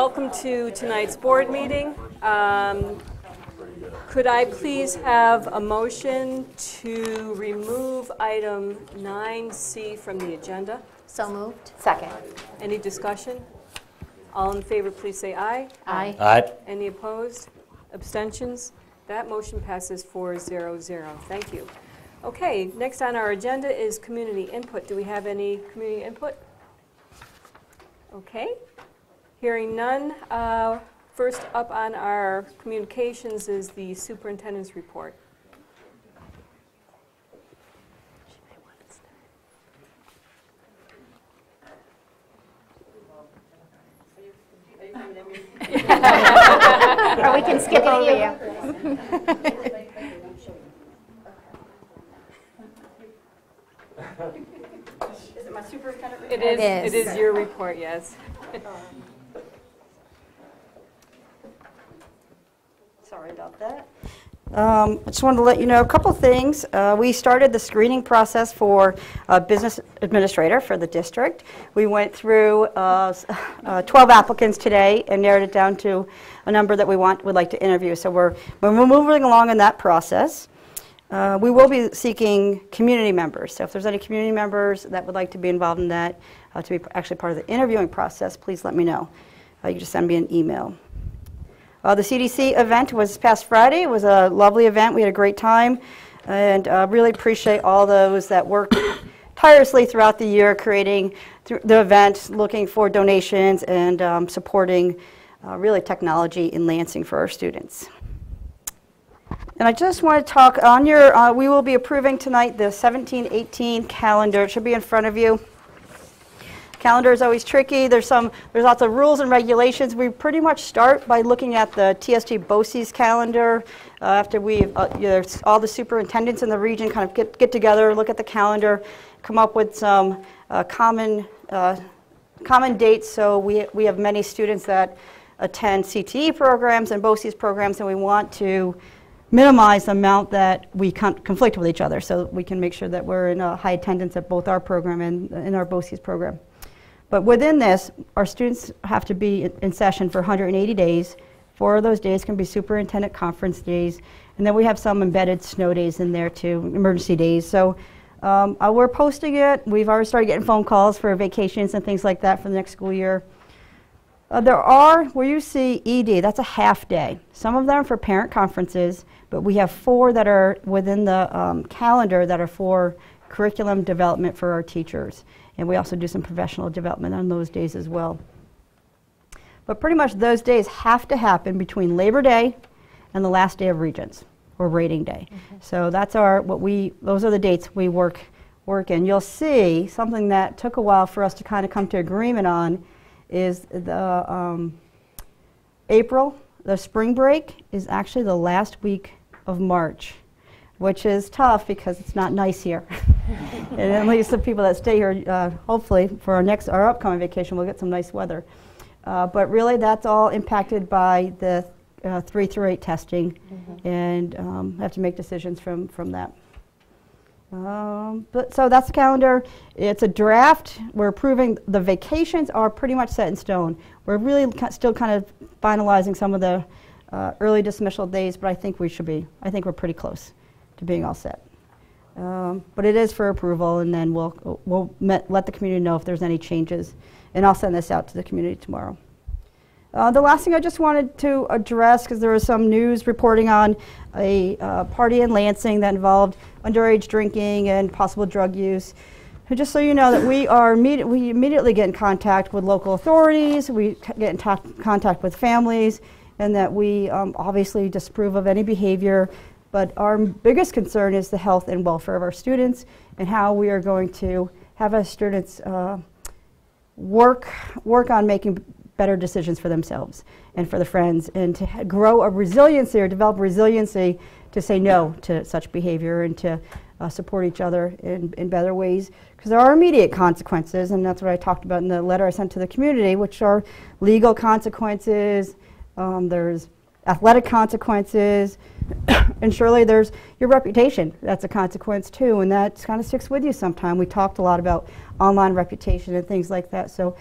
welcome to tonight's board meeting. Could I please have a motion to remove item 9C from the agenda? So moved. Second. Any discussion? All in favor, please say aye. Aye. Aye. Any opposed? Abstentions? That motion passes 4-0-0. Thank you. Okay, next on our agenda is community input. Do we have any community input? Okay. Hearing none, first up on our communications is the superintendent's report. Or we can skip over you. Is it my superintendent report? It is your report, yes. Sorry about that. I just wanted to let you know a couple things. We started the screening process for a business administrator for the district. We went through 12 applicants today and narrowed it down to a number that would like to interview. So we're moving along in that process. We will be seeking community members. So if there's any community members that would like to be involved in that, to be actually part of the interviewing process, please let me know. You can just send me an email. The CDC event was this past Friday. It was a lovely event. We had a great time, and really appreciate all those that worked tirelessly throughout the year creating the event, looking for donations, and supporting really technology in Lansing for our students. And I just want to talk on your, we will be approving tonight the 17-18 calendar. It should be in front of you. Calendar is always tricky. There's lots of rules and regulations. We pretty much start by looking at the TSG BOCES calendar. After all the superintendents in the region kind of get together, look at the calendar, come up with some common dates. So we have many students that attend CTE programs and BOCES programs, and we want to minimize the amount that we conflict with each other, so we can make sure that we're in high attendance at both our program and in our BOCES program. But within this, our students have to be in session for 180 days. 4 of those days can be superintendent conference days. And then we have some embedded snow days in there too, emergency days. So we're posting it. We've already started getting phone calls for vacations and things like that for the next school year. There are, where you see ED, that's a half day. Some of them are for parent conferences, but we have 4 that are within the calendar that are for curriculum development for our teachers. And we also do some professional development on those days as well. But pretty much those days have to happen between Labor Day and the last day of Regents, or rating day. Mm-hmm. So that's those are the dates we work in. You'll see something that took a while for us to kind of come to agreement on is the April, the spring break is actually the last week of March, which is tough because it's not nice here. And at least the people that stay here, hopefully for our upcoming vacation, we'll get some nice weather. But really that's all impacted by the 3 through 8 testing, mm-hmm. and have to make decisions from that. So that's the calendar. It's a draft. We're approving. The vacations are pretty much set in stone. We're really still kind of finalizing some of the early dismissal days, but I think we're pretty close to being all set. But it is for approval, and then we'll let the community know if there's any changes, and I'll send this out to the community tomorrow. The last thing I just wanted to address, because there was some news reporting on a party in Lansing that involved underage drinking and possible drug use. And just so you know that we immediately get in contact with local authorities, we get in contact with families, and that we obviously disapprove of any behavior. But our biggest concern is the health and welfare of our students, and how we are going to have our students work on making better decisions for themselves and for the friends, and to grow a resiliency or develop resiliency to say no to such behavior, and to support each other in better ways. Because there are immediate consequences, and that's what I talked about in the letter I sent to the community, which are legal consequences, there's athletic consequences, and surely there's your reputation. That's a consequence too, and that kind of sticks with you sometime. We talked a lot about online reputation and things like that. So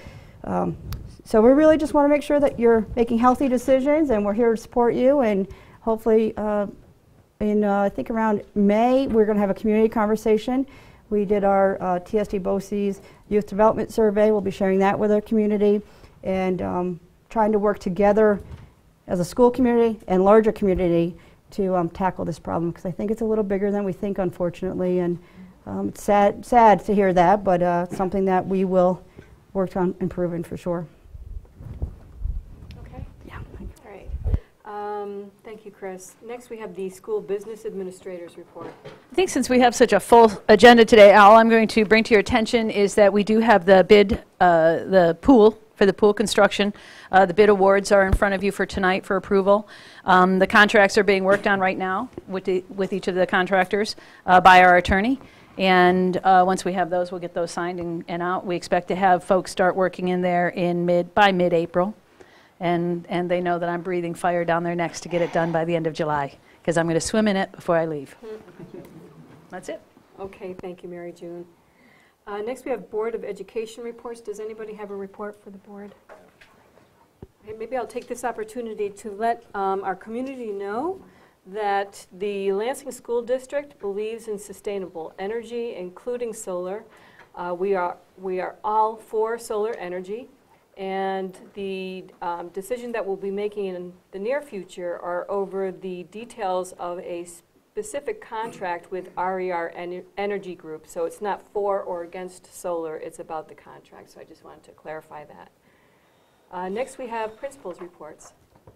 So we really just want to make sure that you're making healthy decisions, and we're here to support you. And hopefully, I think around May, we're going to have a community conversation. We did our TSD BOCES Youth Development Survey. We'll be sharing that with our community, and trying to work together as a school community and larger community to tackle this problem, because I think it's a little bigger than we think, unfortunately. And it's sad to hear that, but it's something that we will work on improving for sure. Okay. Yeah. All right. Thank you, Chris. Next, we have the School Business Administrator's Report. I think since we have such a full agenda today, all I'm going to bring to your attention is that we do have the bid, the pool, for the pool construction. The bid awards are in front of you for tonight for approval. The contracts are being worked on right now with each of the contractors by our attorney. And once we have those, we'll get those signed and out. We expect to have folks start working in there by mid-April. And they know that I'm breathing fire down their necks to get it done by the end of July, because I'm going to swim in it before I leave. That's it. Okay, thank you, Mary June. Next, we have Board of Education reports. Does anybody have a report for the board? Okay, maybe I'll take this opportunity to let our community know that the Lansing School District believes in sustainable energy, including solar. We are all for solar energy, and the decision that we'll be making in the near future are over the details of a specific contract with RER Energy Group. So it's not for or against solar, it's about the contract. So I just wanted to clarify that. Next, we have principals' reports.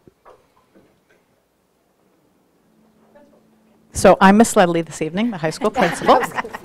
So I'm Miss Ledley this evening, the high school principal.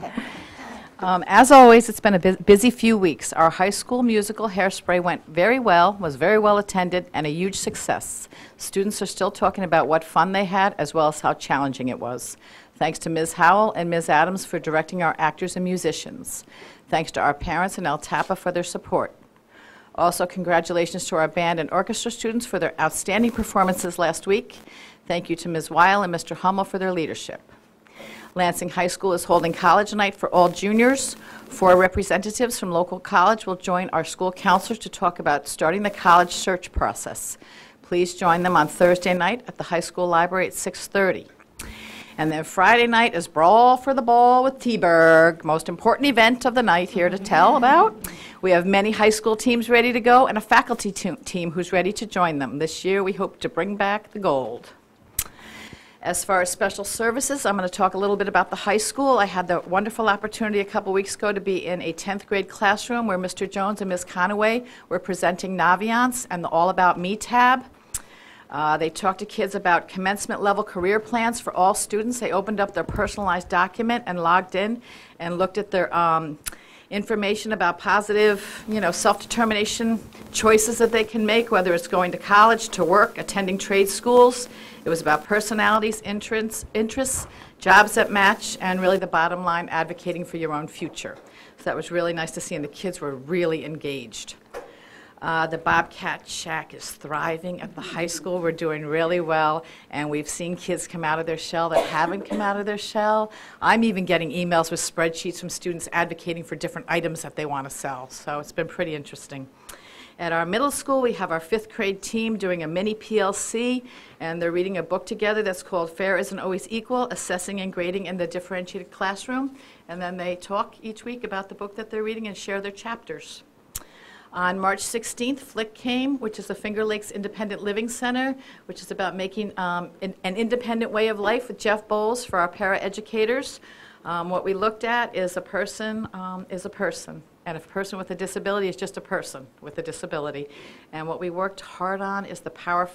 As always, it's been a busy few weeks. Our high school musical Hairspray went very well, was very well attended, and a huge success. Students are still talking about what fun they had, as well as how challenging it was. Thanks to Ms. Howell and Ms. Adams for directing our actors and musicians. Thanks to our parents and El Tapa for their support. Also, congratulations to our band and orchestra students for their outstanding performances last week. Thank you to Ms. Weil and Mr. Hummel for their leadership. Lansing High School is holding college night for all juniors. 4 representatives from local college will join our school counselors to talk about starting the college search process. Please join them on Thursday night at the high school library at 6:30. And then Friday night is Brawl for the Ball with T-Berg, most important event of the night here to tell about. We have many high school teams ready to go and a faculty team who's ready to join them. This year we hope to bring back the gold. As far as special services, I'm going to talk a little bit about the high school. I had the wonderful opportunity a couple weeks ago to be in a 10th grade classroom where Mr. Jones and Ms. Conaway were presenting Naviance and the All About Me tab. They talked to kids about commencement level career plans for all students. They opened up their personalized document and logged in and looked at their information about positive, self-determination choices that they can make, whether it's going to college, to work, attending trade schools. It was about personalities, interests, jobs that match, and really the bottom line, advocating for your own future. So that was really nice to see, and the kids were really engaged. The Bobcat Shack is thriving at the high school. We're doing really well, and we've seen kids come out of their shell that haven't come out of their shell. I'm even getting emails with spreadsheets from students advocating for different items that they want to sell, so it's been pretty interesting. At our middle school, we have our 5th grade team doing a mini PLC, and they're reading a book together that's called Fair Isn't Always Equal, Assessing and Grading in the Differentiated Classroom, and then they talk each week about the book that they're reading and share their chapters. On March 16th, Flick came, which is the Finger Lakes Independent Living Center, which is about making an independent way of life with Jeff Bowles for our paraeducators. What we looked at is a person is a person. And a person with a disability is just a person with a disability. And what we worked hard on is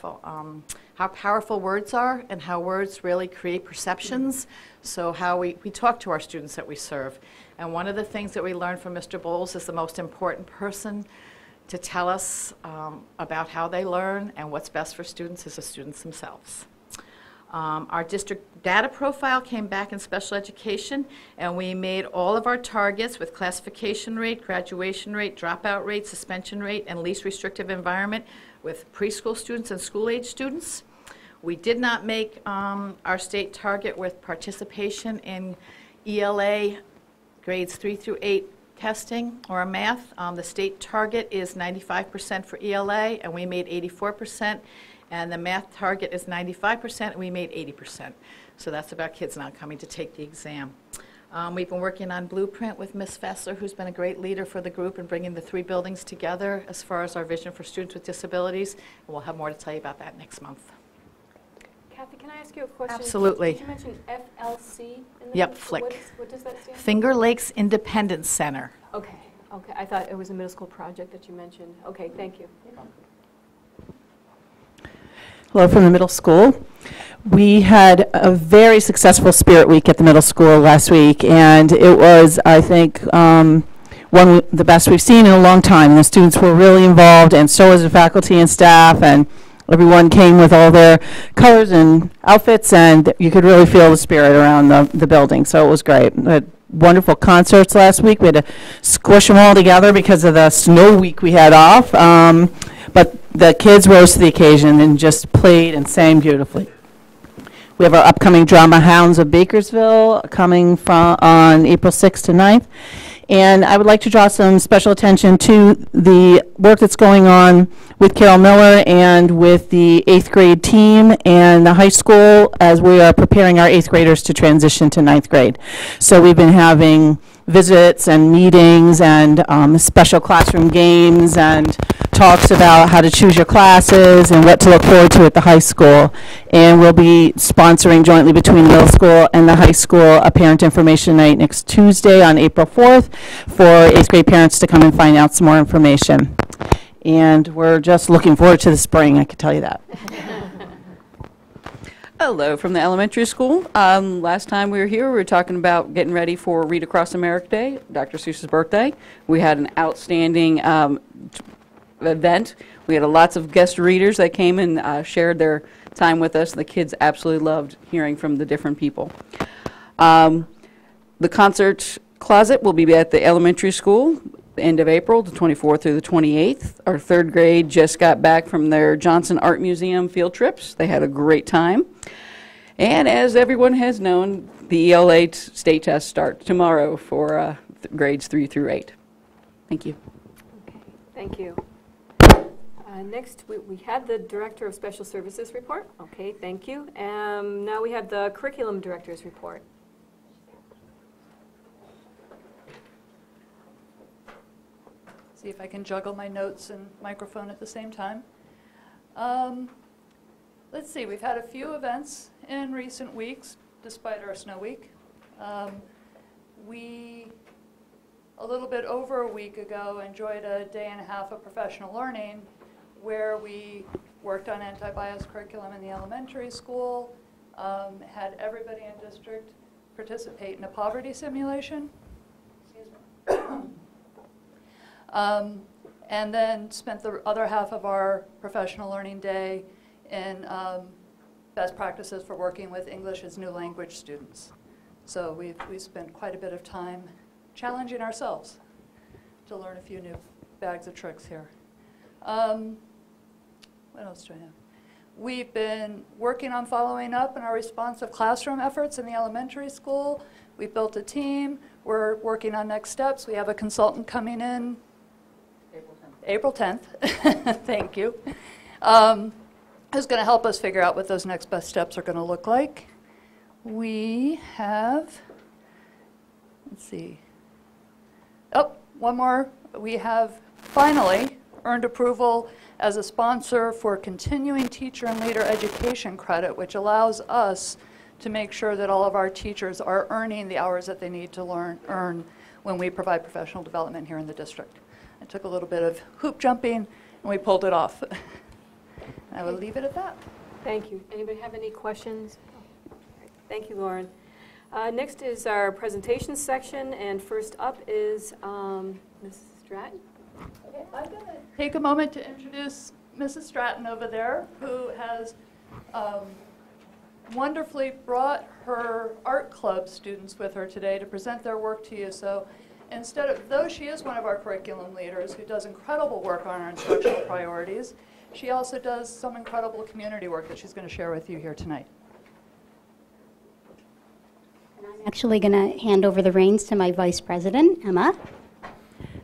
how powerful words are and how words really create perceptions. So how we talk to our students that we serve. And one of the things that we learned from Mr. Bowles is the most important person to tell us about how they learn and what's best for students is the students themselves. Our district data profile came back in special education, and we made all of our targets with classification rate, graduation rate, dropout rate, suspension rate, and least restrictive environment with preschool students and school-age students. We did not make our state target with participation in ELA grades 3 through 8 testing or math. The state target is 95% for ELA, and we made 84%. And the math target is 95%, and we made 80%. So that's about kids not coming to take the exam. We've been working on Blueprint with Ms. Fessler, who's been a great leader for the group in bringing the 3 buildings together as far as our vision for students with disabilities. And we'll have more to tell you about that next month. Kathy, can I ask you a question? Absolutely. Did you mention FLC? In the Yep, middle? Flick. What does that stand for? Finger Lakes Independence Center. Okay, okay. I thought it was a middle school project that you mentioned. Okay, thank you. Hello from the middle school. We had a very successful Spirit Week at the middle school last week, and it was, I think, the best we've seen in a long time. The students were really involved, and so was the faculty and staff, and everyone came with all their colors and outfits, and you could really feel the spirit around the building, so it was great. We had wonderful concerts last week. We had to squish them all together because of the snow week we had off, but the kids rose to the occasion and just played and sang beautifully. We have our upcoming Drama Hounds of Bakersville coming on April 6th to 9th. And I would like to draw some special attention to the work that's going on with Carol Miller and with the 8th grade team and the high school as we are preparing our 8th graders to transition to 9th grade. So we've been having visits and meetings and special classroom games and talks about how to choose your classes and what to look forward to at the high school. And we'll be sponsoring jointly between the middle school and the high school a parent information night next Tuesday on April 4th for 8th grade parents to come and find out some more information. And we're just looking forward to the spring, I can tell you that. Hello from the elementary school. Last time we were here, we were talking about getting ready for Read Across America Day, Dr. Seuss's birthday. We had an outstanding event. We had lots of guest readers that came and shared their time with us. The kids absolutely loved hearing from the different people. The concert closet will be at the elementary school the end of April, the 24th through the 28th. Our 3rd grade just got back from their Johnson Art Museum field trips. They had a great time. And as everyone has known, the ELA state test starts tomorrow for grades 3 through 8. Thank you. Okay, thank you. Next, we had the Director of Special Services report. Okay, thank you. Now we have the Curriculum Director's report. See if I can juggle my notes and microphone at the same time. Let's see, we've had a few events in recent weeks, despite our snow week. We, a little bit over a week ago, enjoyed a day and a half of professional learning where we worked on anti-bias curriculum in the elementary school, had everybody in district participate in a poverty simulation. Excuse me. And then spent the other half of our professional learning day in best practices for working with English as new language students. So we spent quite a bit of time challenging ourselves to learn a few new bags of tricks here. What else do I have? We've been working on following up in our responsive classroom efforts in the elementary school. We built a team. We're working on next steps. We have a consultant coming in April 10th. Thank you. Who's going to help us figure out what those next best steps are going to look like. We have, let's see. Oh, one more. We have finally earned approval as a sponsor for continuing teacher and leader education credit, which allows us to make sure that all of our teachers are earning the hours that they need to earn when we provide professional development here in the district. It took a little bit of hoop jumping, and we pulled it off. I will leave it at that. Thank you. Anybody have any questions? Thank you, Lauren. Next is our presentation section, and first up is Mrs. Stratton. Okay, I'm going to take a moment to introduce Mrs. Stratton over there, who has wonderfully brought her art club students with her today to present their work to you. So instead of, though she is one of our curriculum leaders who does incredible work on our instructional priorities, she also does some incredible community work that she's going to share with you here tonight. I'm actually going to hand over the reins to my vice president, Emma.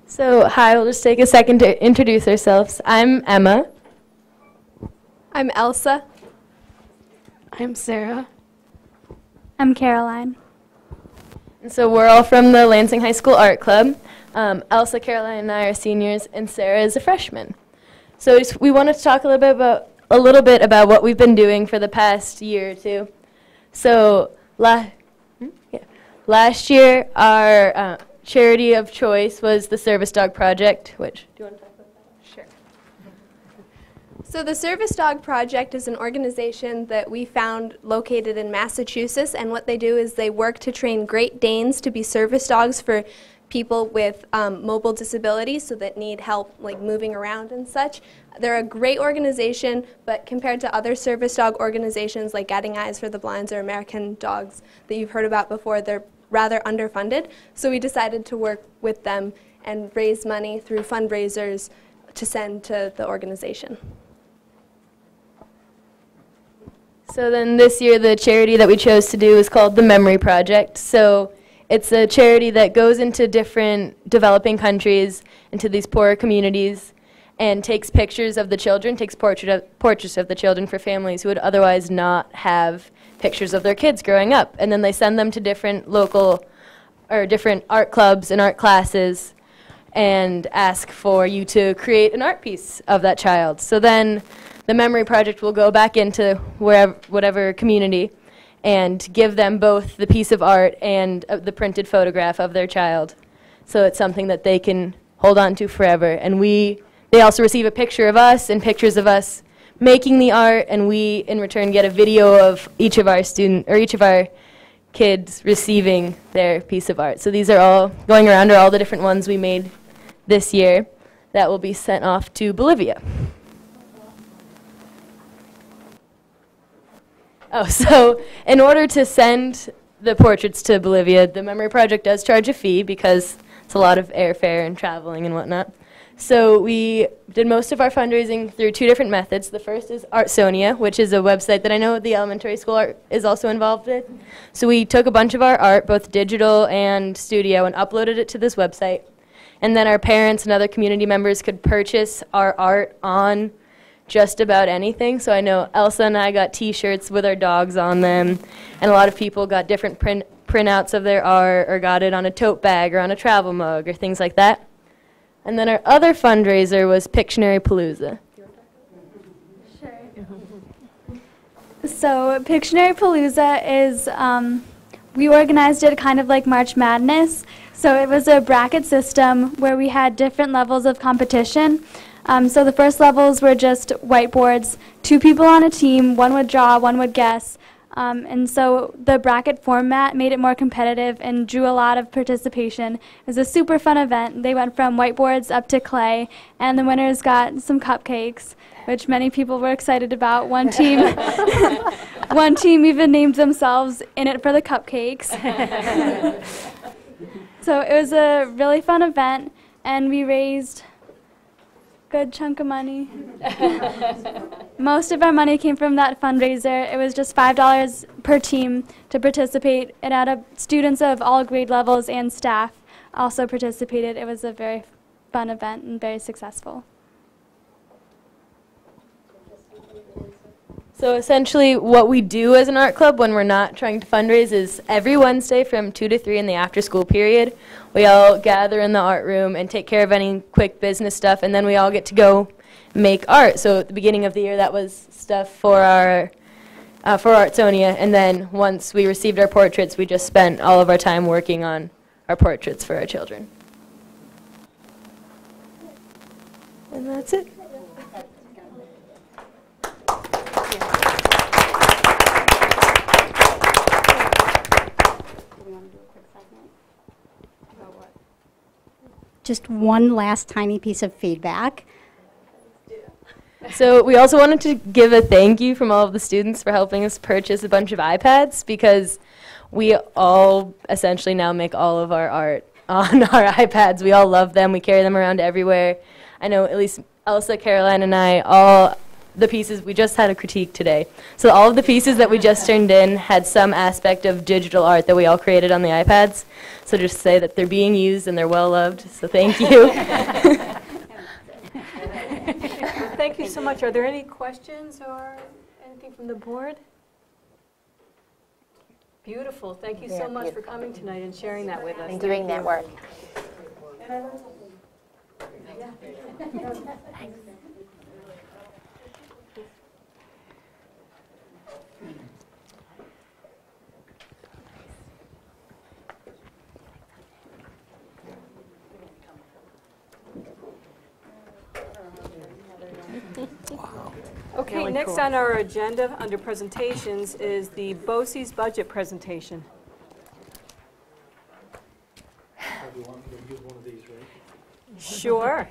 So, hi, we'll just take a second to introduce ourselves. I'm Emma. I'm Elsa. I'm Sarah. I'm Caroline. And so we're all from the Lansing High School Art Club. Elsa, Caroline, and I are seniors, and Sarah is a freshman. So we wanted to talk a little bit about what we've been doing for the past year or two. So last year, our charity of choice was the Service Dog Project, which, do you want to talk about that? Sure. So the Service Dog Project is an organization that we found located in Massachusetts, and what they do is they work to train Great Danes to be service dogs for people with mobile disabilities, so that need help like moving around and such. They're a great organization, but compared to other service dog organizations like Guiding Eyes for the Blind or American Dogs that you've heard about before, they're rather underfunded. So we decided to work with them and raise money through fundraisers to send to the organization. So then this year, the charity that we chose to do is called the Memory Project. So it's a charity that goes into different developing countries, into these poorer communities, and takes pictures of the children, takes portraits of the children for families who would otherwise not have pictures of their kids growing up. And then they send them to different local or different art clubs and art classes and ask for you to create an art piece of that child. So then the Memory Project will go back into whatever community and give them both the piece of art and the printed photograph of their child. So it's something that they can hold on to forever. And they also receive a picture of us and pictures of us making the art, and we in return get a video of each of our kids receiving their piece of art. So these are all going around are all the different ones we made this year that will be sent off to Bolivia. Oh, so in order to send the portraits to Bolivia, the Memory Project does charge a fee because it's a lot of airfare and traveling and whatnot. So we did most of our fundraising through two different methods. The first is Artsonia, which is a website that I know the elementary school art is also involved with. So we took a bunch of our art, both digital and studio, and uploaded it to this website. And then our parents and other community members could purchase our art on just about anything. So I know Elsa and I got T-shirts with our dogs on them, and a lot of people got different printouts of their art or got it on a tote bag or on a travel mug or things like that. And then our other fundraiser was Pictionary Palooza. Sure. So Pictionary Palooza is, we organized it kind of like March Madness. So it was a bracket system where we had different levels of competition. So the first levels were just whiteboards, 2 people on a team, one would draw, one would guess. And so the bracket format made it more competitive and drew a lot of participation. It was a super fun event. They went from whiteboards up to clay, and the winners got some cupcakes, which many people were excited about. One team even named themselves In It for the Cupcakes. So it was a really fun event, and we raised good chunk of money. Most of our money came from that fundraiser. It was just $5 per team to participate. It had students of all grade levels and staff also participated. It was a very fun event and very successful. So essentially what we do as an art club when we're not trying to fundraise is every Wednesday from 2 to 3 in the after school period, we all gather in the art room and take care of any quick business stuff, and then we all get to go make art. So at the beginning of the year that was stuff for our for Artsonia, and then once we received our portraits, we just spent all of our time working on our portraits for our children. And that's it. Just one last tiny piece of feedback. So we also wanted to give a thank you from all of the students for helping us purchase a bunch of iPads, because we all essentially now make all of our art on our iPads. We all love them. We carry them around everywhere. I know at least Elsa, Caroline, and I all the pieces, we just had a critique today. So all of the pieces that we just turned in had some aspect of digital art that we all created on the iPads. So just say that they're being used and they're well loved, so thank you. Thank you so much. Are there any questions or anything from the board? Beautiful. Thank you so much for coming tonight and sharing that with us. And doing that work. Okay, next on our agenda under presentations is the BOCES budget presentation. Sure.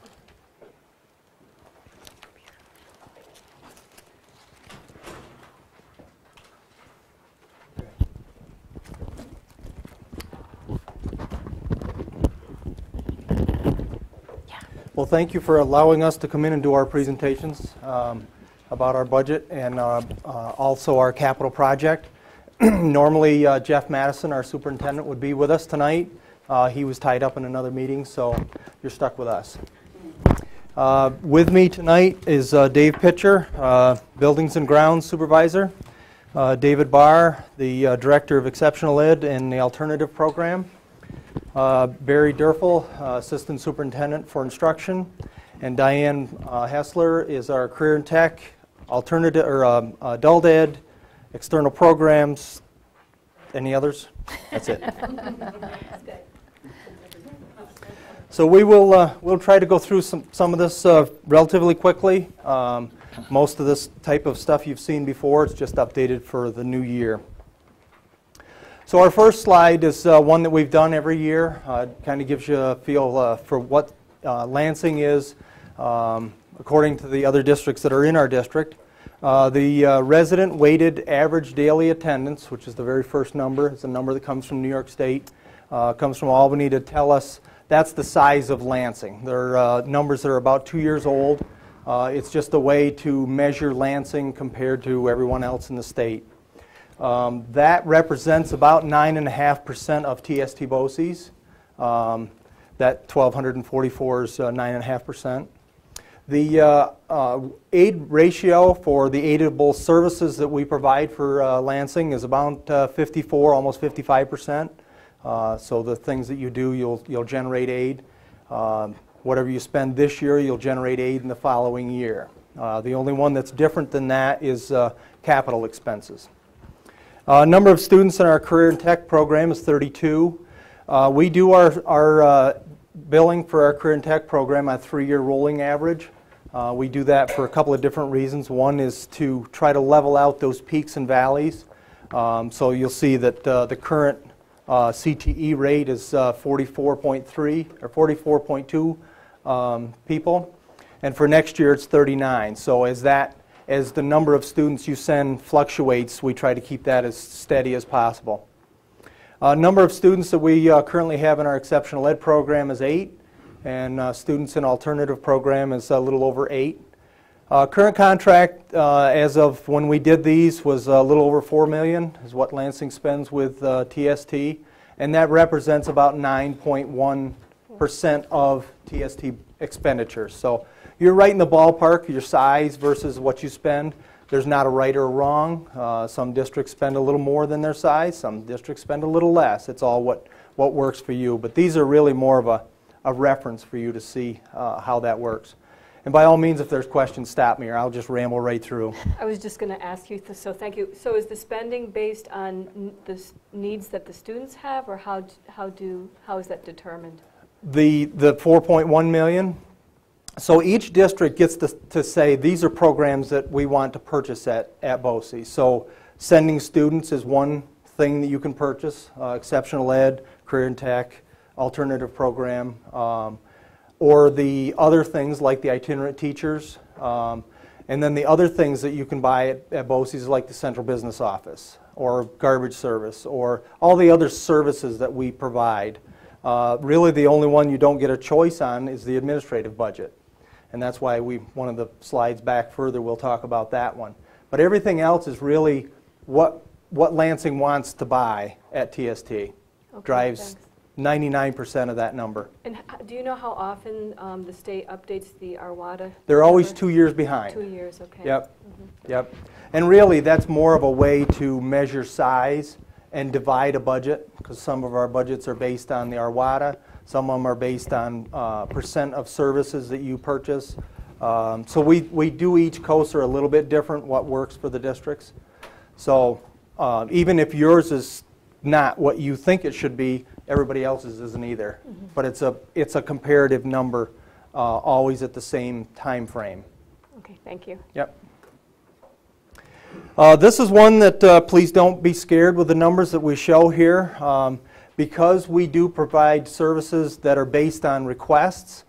Well, thank you for allowing us to come in and do our presentations about our budget and also our capital project. Normally, Jeff Madison, our superintendent, would be with us tonight. He was tied up in another meeting, so you're stuck with us. With me tonight is Dave Pitcher, Buildings and Grounds Supervisor, David Barr, the Director of Exceptional Ed and the Alternative Program, Barry Durfel, Assistant Superintendent for Instruction, and Diane Hessler is our Career and Tech, Alternative or Adult Ed, External Programs. Any others? That's it. So we'll try to go through some of this relatively quickly. Most of this type of stuff you've seen before. It's just updated for the new year. So our first slide is one that we've done every year. Kind of gives you a feel for what Lansing is according to the other districts that are in our district. The resident weighted average daily attendance, which is the very first number, it's a number that comes from New York State, comes from Albany to tell us that's the size of Lansing. They're numbers that are about 2 years old. It's just a way to measure Lansing compared to everyone else in the state. That represents about 9.5% of TST BOCES. That 1,244 is 9.5%. The aid ratio for the aidable services that we provide for Lansing is about 54, almost 55%. So the things that you do, you'll generate aid. Whatever you spend this year, you'll generate aid in the following year. The only one that's different than that is capital expenses. Number of students in our Career and Tech program is 32. We do our billing for our Career and Tech program at a 3-year rolling average. We do that for a couple of different reasons. One is to try to level out those peaks and valleys. So you'll see that the current CTE rate is 44.3 or 44.2 people, and for next year it's 39. So as the number of students you send fluctuates, we try to keep that as steady as possible. Number of students that we currently have in our exceptional ed program is 8, and students in alternative program is a little over 8. Current contract as of when we did these was a little over $4 million is what Lansing spends with TST, and that represents about 9.1% of TST expenditures. So you're right in the ballpark, your size versus what you spend. There's not a right or wrong. Some districts spend a little more than their size. Some districts spend a little less. It's all what works for you. But these are really more of a reference for you to see how that works. And by all means, if there's questions, stop me or I'll just ramble right through. I was just going to ask you, so thank you. So is the spending based on the needs that the students have, or how is that determined? The 4.1 million. So each district gets to say these are programs that we want to purchase at BOCES. So sending students is one thing that you can purchase, exceptional ed, career and tech, alternative program, or the other things like the itinerant teachers. And then the other things that you can buy at BOCES like the central business office or garbage service or all the other services that we provide. Really the only one you don't get a choice on is the administrative budget. And that's why one of the slides back further, we'll talk about that one. But everything else is really what Lansing wants to buy at TST. Okay, Drives thanks. 99% of that number. And do you know how often the state updates the Arwada? They're always number? 2 years behind. 2 years, okay. Yep, yep. And really, that's more of a way to measure size and divide a budget, because some of our budgets are based on the Arwada, some of them are based on percent of services that you purchase. So we do each COSR a little bit different, what works for the districts. So even if yours is not what you think it should be, everybody else's isn't either. But it's a comparative number, always at the same time frame. Okay, thank you. Yep. This is one that please don't be scared with the numbers that we show here. Because we do provide services that are based on requests,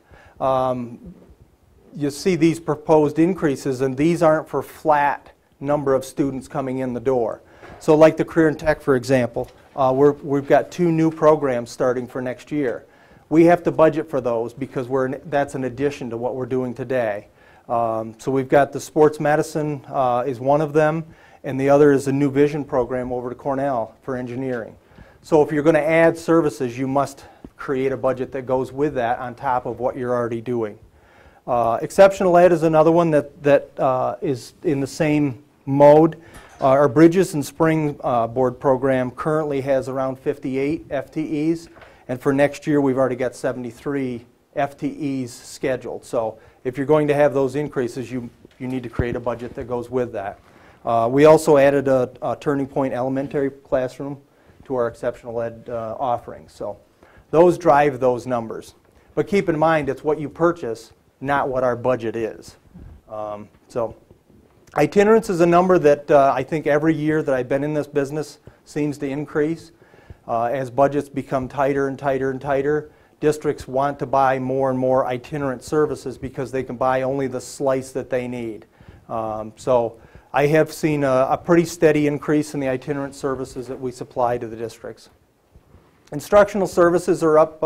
you see these proposed increases, and these aren't for flat number of students coming in the door. So like the Career and Tech, for example, we've got 2 new programs starting for next year. We have to budget for those because that's an addition to what we're doing today. So we've got the sports medicine is one of them, and the other is a new vision program over to Cornell for engineering. So if you're going to add services, you must create a budget that goes with that on top of what you're already doing. Exceptional ed is another one that is in the same mode. Our Bridges and Springboard program currently has around 58 FTEs, and for next year we've already got 73 FTEs scheduled. So if you're going to have those increases, you need to create a budget that goes with that. We also added a Turning Point elementary classroom to our exceptional ed offerings. So those drive those numbers. But keep in mind, it's what you purchase, not what our budget is. So itinerance is a number that I think every year that I've been in this business seems to increase. As budgets become tighter and tighter and tighter, districts want to buy more and more itinerant services because they can buy only the slice that they need. So I have seen a pretty steady increase in the itinerant services that we supply to the districts. Instructional services are up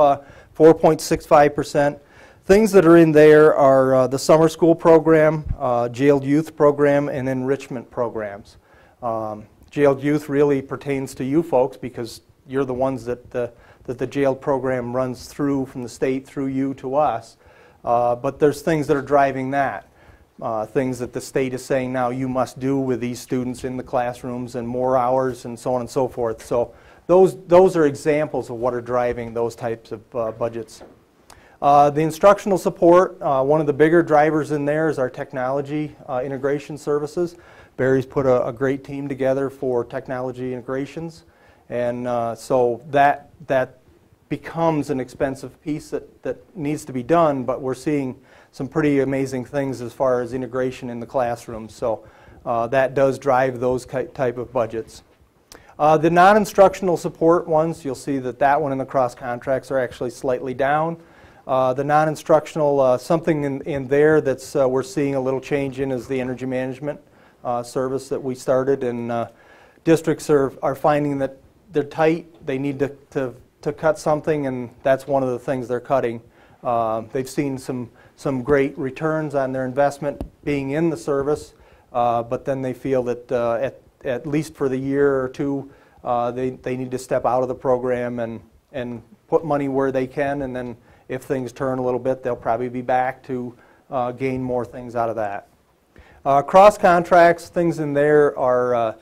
4.65%. Things that are in there are the summer school program, jailed youth program, and enrichment programs. Jailed youth really pertains to you folks because you're the ones that the jailed program runs through from the state through you to us. But there's things that are driving that. Things that the state is saying now you must do with these students in the classrooms and more hours and so on and so forth. So those are examples of what are driving those types of budgets. The instructional support, one of the bigger drivers in there is our technology integration services. Barry's put a great team together for technology integrations, and so that becomes an expensive piece that needs to be done, but we're seeing some pretty amazing things as far as integration in the classroom. So that does drive those type of budgets. The non-instructional support ones, you'll see that one and the cross contracts are actually slightly down. The non-instructional, something in there that's we're seeing a little change in is the energy management service that we started, and districts are finding that they're tight. They need to cut something, and that's one of the things they're cutting. They've seen some great returns on their investment being in the service, but then they feel that at least for the year or two, they need to step out of the program and put money where they can, and then if things turn a little bit, they'll probably be back to gain more things out of that. Cross contracts, things in there are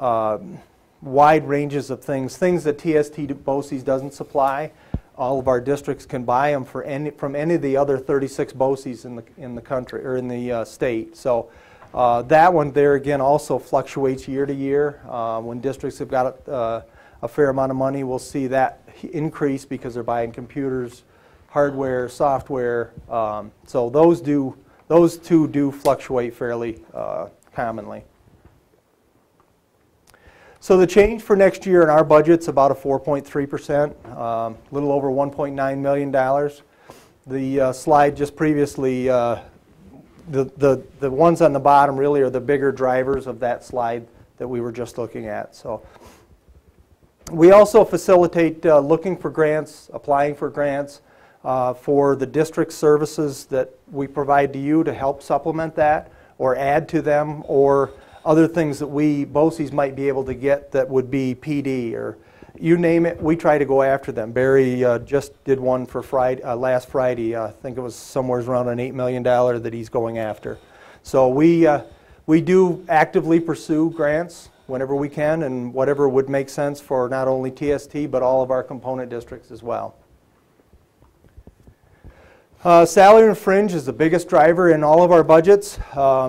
wide ranges of things that TST BOCES doesn't supply. All of our districts can buy them from any of the other 36 BOCES in the country or in the state. So that one there again also fluctuates year to year. When districts have got a fair amount of money, we'll see that increase because they're buying computers, hardware, software. So those two do fluctuate fairly commonly. So the change for next year in our budget's about a 4.3%, a little over $1.9 million. The slide just previously, the ones on the bottom really are the bigger drivers of that slide that we were just looking at. So we also facilitate looking for grants, applying for grants. for the district services that we provide to you to help supplement that or add to them, or other things that we, BOCES, might be able to get that would be PD or you name it, we try to go after them. Barry just did one for Friday, last Friday. I think it was somewhere around an $8 million that he's going after. So we do actively pursue grants whenever we can and whatever would make sense for not only TST but all of our component districts as well. Salary and fringe is the biggest driver in all of our budgets.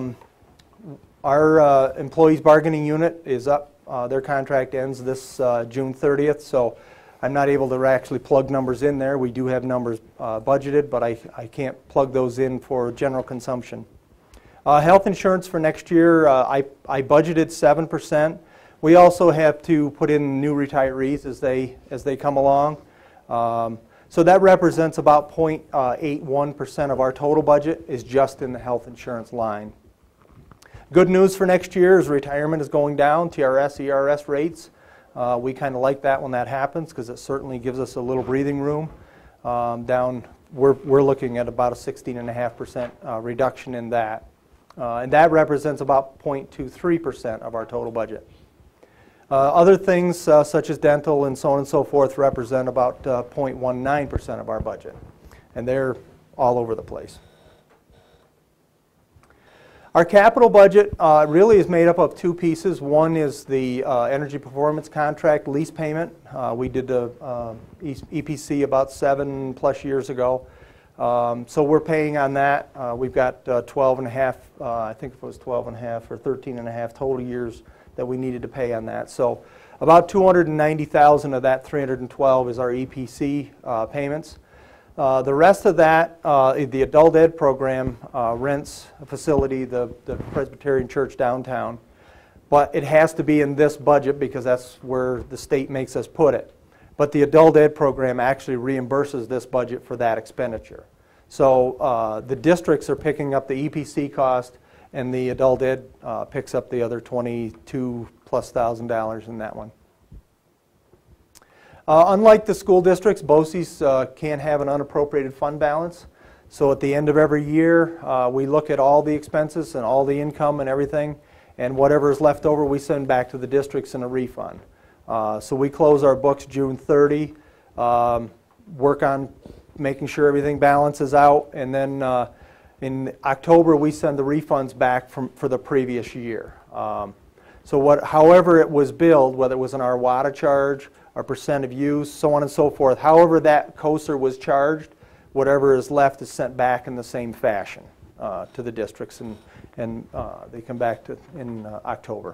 Our employees bargaining unit is up. Their contract ends this June 30th, so I'm not able to actually plug numbers in there. We do have numbers budgeted, but I can't plug those in for general consumption. Health insurance for next year, I budgeted 7%. We also have to put in new retirees as they come along. So that represents about 0.81% of our total budget is just in the health insurance line. Good news for next year is retirement is going down, TRS, ERS rates. We kind of like that when that happens because it certainly gives us a little breathing room. We're looking at about a 16.5% reduction in that. And that represents about 0.23% of our total budget. Other things such as dental and so on and so forth represent about 0.19% of our budget. And they're all over the place. Our capital budget really is made up of two pieces. One is the energy performance contract lease payment. We did the EPC about 7+ years ago. So we're paying on that. We've got 12.5, I think it was 12.5 or 13.5 total years that we needed to pay on that. So about $290,000 of that 312 is our EPC payments. The rest of that, the adult ed program rents a facility, the Presbyterian Church downtown, but it has to be in this budget because that's where the state makes us put it. But the adult ed program actually reimburses this budget for that expenditure. So the districts are picking up the EPC cost, and the adult ed picks up the other $22,000+ in that one. Unlike the school districts, BOCES can't have an unappropriated fund balance. So at the end of every year, we look at all the expenses and all the income and everything, and whatever is left over, we send back to the districts in a refund. So we close our books June 30, work on making sure everything balances out, and then in October we send the refunds back for the previous year. So however it was billed, whether it was an Arwada charge, our percent of use, so on and so forth, however that COSER was charged, whatever is left is sent back in the same fashion to the districts, and they come back in October.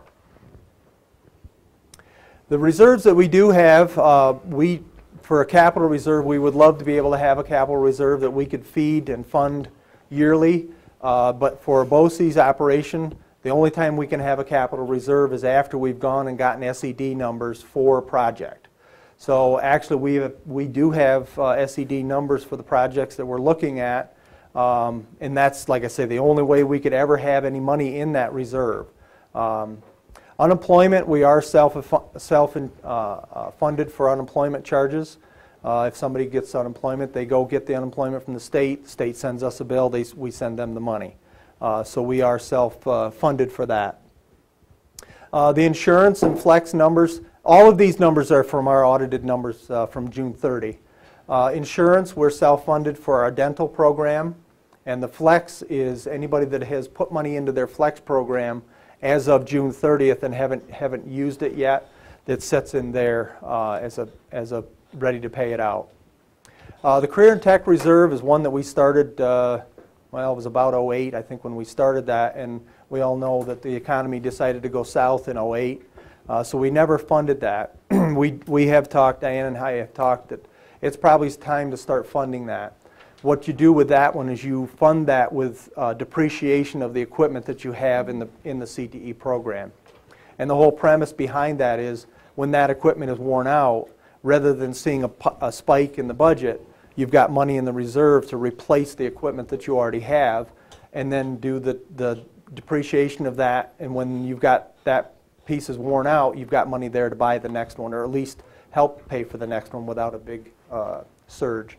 The reserves that we do have, for a capital reserve, we would love to be able to have a capital reserve that we could feed and fund yearly, but for a BOCES operation, the only time we can have a capital reserve is after we've gone and gotten SED numbers for a project. So actually we do have SED numbers for the projects that we're looking at, and that's, like I say, the only way we could ever have any money in that reserve. Unemployment, we are self-funded for unemployment charges. If somebody gets unemployment, they go get the unemployment from the state. The state sends us a bill, we send them the money. So we are self-funded for that. The insurance and flex numbers, all of these numbers are from our audited numbers from June 30. Insurance, we're self-funded for our dental program, and the flex is anybody that has put money into their flex program as of June 30th and haven't used it yet, that sits in there as a ready to pay it out. The Career and Tech Reserve is one that we started, well, it was about 08, I think, when we started that, and we all know that the economy decided to go south in 08, so we never funded that. we have talked, Diane and I have talked, that it's probably time to start funding that. What you do with that one is you fund that with depreciation of the equipment that you have in the CTE program. And the whole premise behind that is when that equipment is worn out, rather than seeing a spike in the budget, you've got money in the reserve to replace the equipment that you already have, and then do the depreciation of that, and when you've got that piece is worn out, you've got money there to buy the next one, or at least help pay for the next one without a big surge.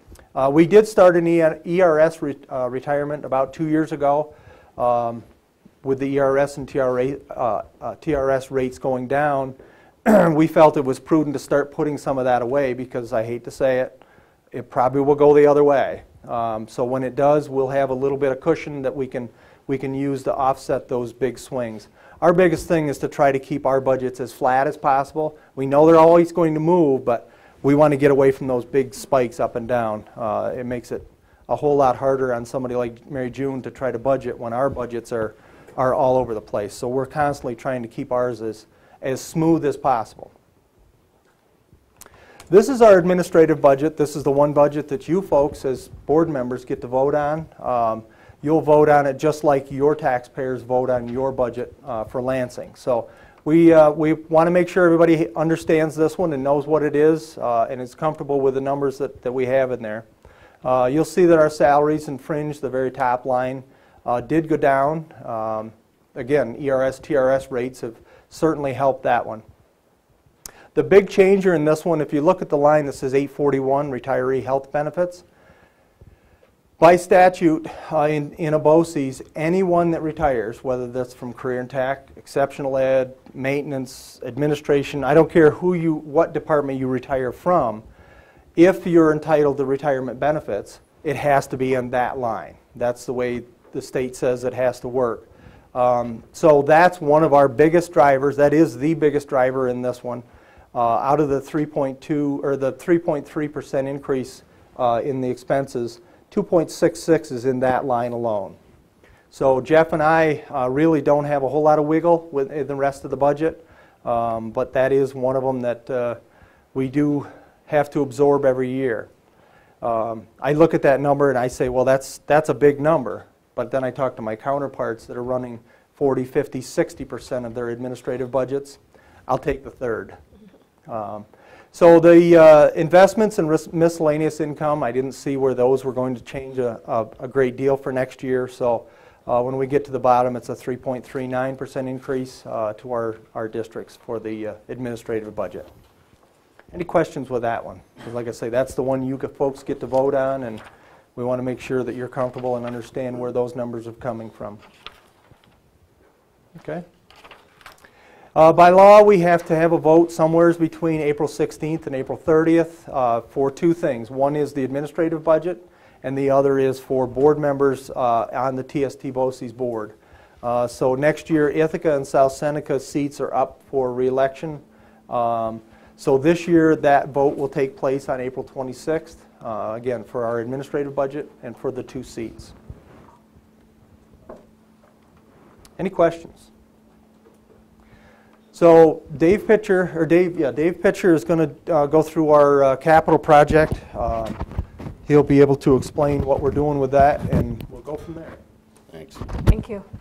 We did start an ERS retirement about 2 years ago. With the ERS and TRS rates going down, we felt it was prudent to start putting some of that away because, I hate to say it, it probably will go the other way. So when it does, we'll have a little bit of cushion that we can use to offset those big swings. Our biggest thing is to try to keep our budgets as flat as possible. We know they're always going to move, but we want to get away from those big spikes up and down. It makes it a whole lot harder on somebody like Mary June to try to budget when our budgets are all over the place. So we're constantly trying to keep ours as smooth as possible. This is our administrative budget. This is the one budget that you folks as board members get to vote on. You'll vote on it just like your taxpayers vote on your budget for Lansing. So we want to make sure everybody understands this one and knows what it is and is comfortable with the numbers that we have in there. You'll see that our salaries and fringe, the very top line, did go down. Again, ERS, TRS rates have certainly helped that one. The big changer in this one, if you look at the line that says 841, retiree health benefits, by statute in a BOCES, anyone that retires, whether that's from career and tech, exceptional ed, maintenance, administration, I don't care what department you retire from, if you're entitled to retirement benefits, it has to be in that line. That's the way the state says it has to work. So that's one of our biggest drivers. That is the biggest driver in this one. Out of the 3.2 or the 3.3% increase in the expenses, 2.66 is in that line alone. So Jeff and I really don't have a whole lot of wiggle with the rest of the budget, but that is one of them that we do have to absorb every year. I look at that number and I say, well, that's a big number. But then I talk to my counterparts that are running 40, 50, 60% of their administrative budgets. I'll take the third. So the investments and miscellaneous income, I didn't see where those were going to change a great deal for next year. So when we get to the bottom, it's a 3.39% increase to our districts for the administrative budget. Any questions with that one? Because like I say, that's the one you folks get to vote on, and we want to make sure that you're comfortable and understand where those numbers are coming from. Okay. By law, we have to have a vote somewhere between April 16th and April 30th for two things. One is the administrative budget, and the other is for board members on the TST BOCES board. So next year, Ithaca and South Seneca seats are up for re-election. So this year, that vote will take place on April 26th, again, for our administrative budget and for the two seats. Any questions? So Dave Pitcher is going to go through our capital project. He'll be able to explain what we're doing with that, and we'll go from there. Thanks. Thank you.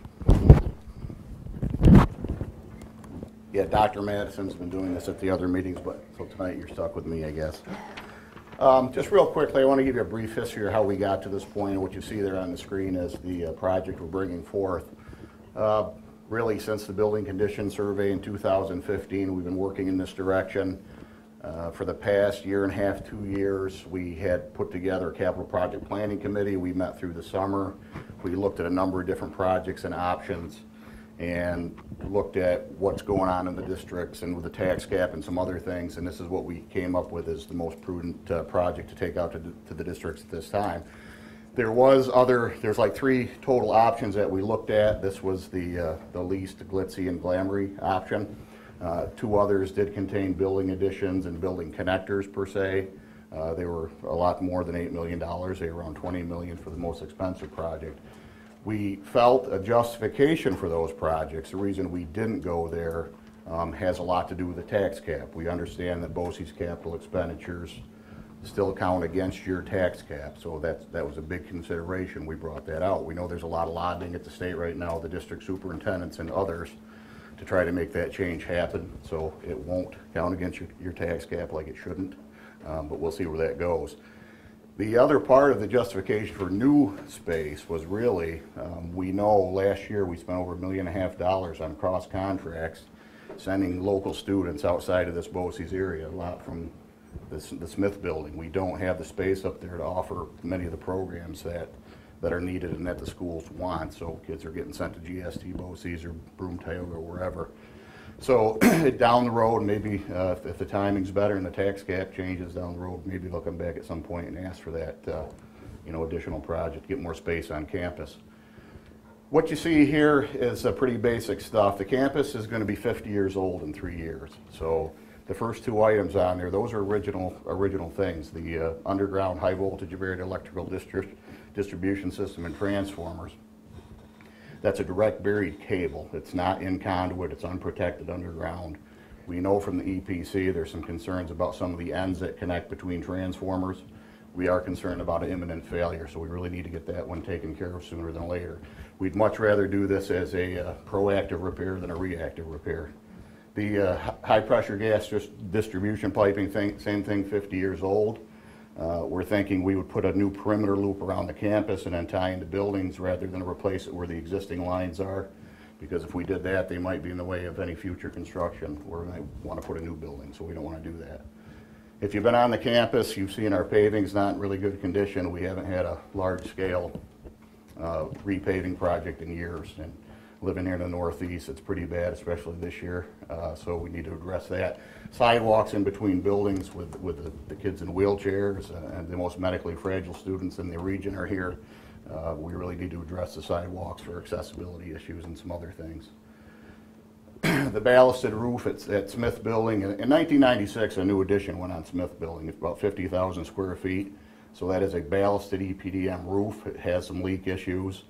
Yeah, Dr. Madison's been doing this at the other meetings, but so tonight you're stuck with me, I guess. Just real quickly, I want to give you a brief history of how we got to this point, and what you see there on the screen is the project we're bringing forth. Really, since the building condition survey in 2015, we've been working in this direction. For the past year and a half, 2 years, we had put together a capital project planning committee. We met through the summer. We looked at a number of different projects and options and looked at what's going on in the districts and with the tax cap and some other things, and this is what we came up with as the most prudent project to take out to the districts at this time. There's like 3 total options that we looked at. This was the least glitzy and glamoury option. 2 others did contain building additions and building connectors per se. They were a lot more than $8 million. They were around $20 million for the most expensive project. We felt a justification for those projects. The reason we didn't go there has a lot to do with the tax cap. We understand that BOCES capital expenditures still count against your tax cap, so that was a big consideration. We brought that out. We know there's a lot of lobbying at the state right now, the district superintendents and others, to try to make that change happen, so it won't count against your tax cap like it shouldn't, but we'll see where that goes. The other part of the justification for new space was really, we know last year we spent over $1.5 million on cross contracts, sending local students outside of this BOCES area, a lot from the Smith building. We don't have the space up there to offer many of the programs that are needed and that the schools want. So kids are getting sent to GST, BOCES, or Broome-Tioga, or wherever. So down the road, maybe if the timing's better and the tax cap changes down the road, maybe they'll come back at some point and ask for that additional project, get more space on campus. What you see here is pretty basic stuff. The campus is going to be 50 years old in 3 years. So the first two items on there, those are original things. The underground high voltage varied electrical distribution system and transformers. That's a direct buried cable. It's not in conduit, it's unprotected underground. We know from the EPC there's some concerns about some of the ends that connect between transformers. We are concerned about an imminent failure, so we really need to get that one taken care of sooner than later. We'd much rather do this as a proactive repair than a reactive repair. The high pressure gas distribution piping same thing, 50 years old. We're thinking we would put a new perimeter loop around the campus and then tie into buildings rather than replace it where the existing lines are. Because if we did that, they might be in the way of any future construction. We're going to want to put a new building, so we don't want to do that. If you've been on the campus, you've seen our paving's not in really good condition. We haven't had a large-scale repaving project in years. And living here in the Northeast, it's pretty bad, especially this year. So we need to address that. Sidewalks in between buildings with the kids in wheelchairs and the most medically fragile students in the region are here. We really need to address the sidewalks for accessibility issues and some other things. The ballasted roof at Smith Building. In 1996, a new addition went on Smith Building. It's about 50,000 square feet. So that is a ballasted EPDM roof. It has some leak issues.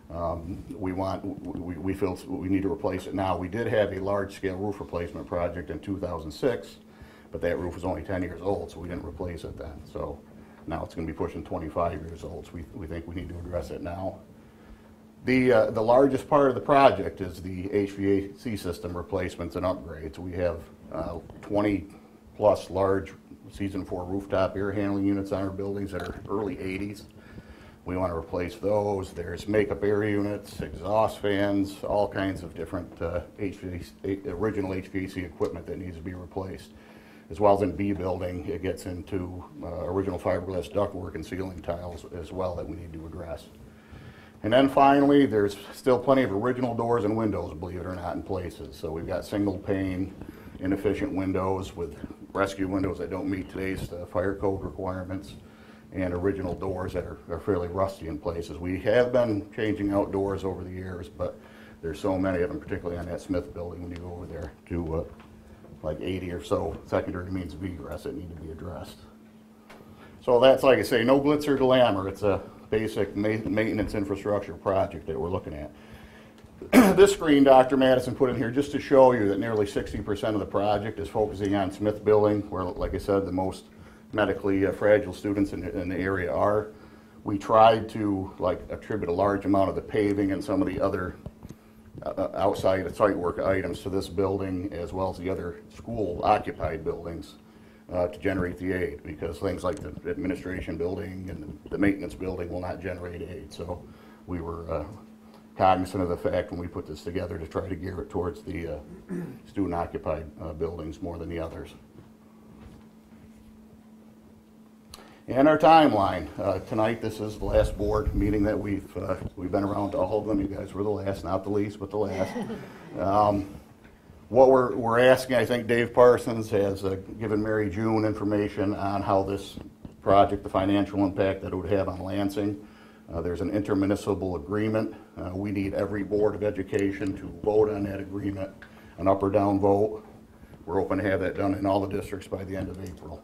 We feel we need to replace it now. We did have a large-scale roof replacement project in 2006, but that roof was only 10 years old, so we didn't replace it then. So now it's going to be pushing 25 years old, so we think we need to address it now. The largest part of the project is the HVAC system replacements and upgrades. We have 20-plus large Season 4 rooftop air handling units on our buildings that are early 80s. We want to replace those. There's makeup air units, exhaust fans, all kinds of different original HVAC equipment that needs to be replaced. As well as in B building, it gets into original fiberglass ductwork and ceiling tiles as well that we need to address. And then finally, there's still plenty of original doors and windows, believe it or not, in places. So we've got single pane, inefficient windows with rescue windows that don't meet today's fire code requirements, and original doors that are fairly rusty in places. We have been changing out doors over the years, but there's so many of them, particularly on that Smith building when you go over there to like 80 or so secondary means of egress that need to be addressed. So that's, like I say, no glitz or glamour. It's a basic maintenance infrastructure project that we're looking at. This screen Dr. Madison put in here just to show you that nearly 60% of the project is focusing on Smith building, where, like I said, the most medically fragile students in the area are. We tried to attribute a large amount of the paving and some of the other outside site work items to this building, as well as the other school occupied buildings, to generate the aid, because things like the administration building and the maintenance building will not generate aid. So we were cognizant of the fact when we put this together to try to gear it towards the student occupied buildings more than the others. And our timeline. Tonight, this is the last board meeting that we've been around to all of them. You guys were the last, not the least, but the last. What we're asking, I think Dave Parsons has given Mary June information on how this project, the financial impact that it would have on Lansing. There's an intermunicipal agreement. We need every Board of Education to vote on that agreement, an up or down vote. We're hoping to have that done in all the districts by the end of April.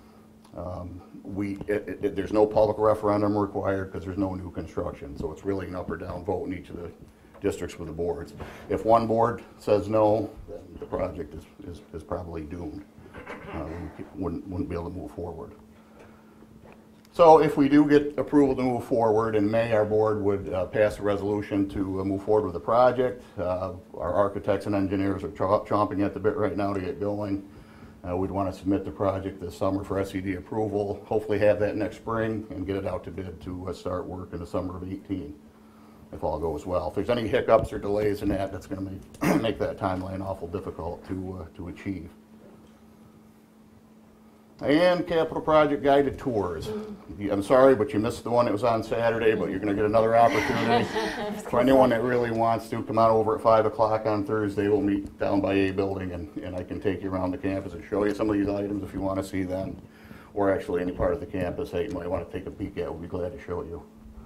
There's no public referendum required because there's no new construction, so it's really an up or down vote in each of the districts with the boards. If one board says no, then the project is probably doomed. We wouldn't be able to move forward. So if we do get approval to move forward in May, our board would pass a resolution to move forward with the project. Our architects and engineers are chomping at the bit right now to get going. We'd want to submit the project this summer for SED approval, hopefully have that next spring and get it out to bid to start work in the summer of 18, if all goes well. If there's any hiccups or delays in that, that's going to make that timeline awful difficult to achieve. And capital project guided tours. I'm sorry, but you missed the one that was on Saturday, but you're going to get another opportunity. For anyone that really wants to, come on over at 5 o'clock on Thursday. We'll meet down by A building, and I can take you around the campus and show you some of these items if you want to see them, or actually any part of the campus that you might want to take a peek at. We'll be glad to show you.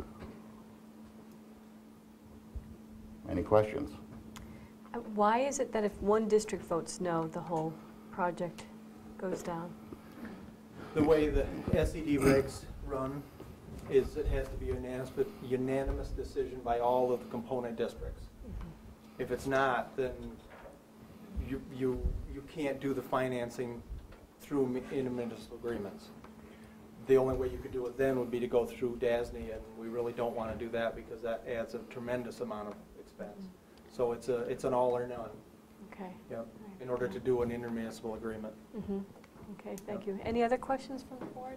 Any questions? Why is it that if one district votes no, the whole project goes down? The way the SED regs run is it has to be a unanimous decision by all of the component districts. If it's not, then you can't do the financing through intermunicipal agreements. The only way you could do it then would be to go through DASNY, and we really don't want to do that because that adds a tremendous amount of expense. So it's an all or none. Okay. Yep. In order to do an intermunicipal agreement. Okay, thank you. Any other questions from the board?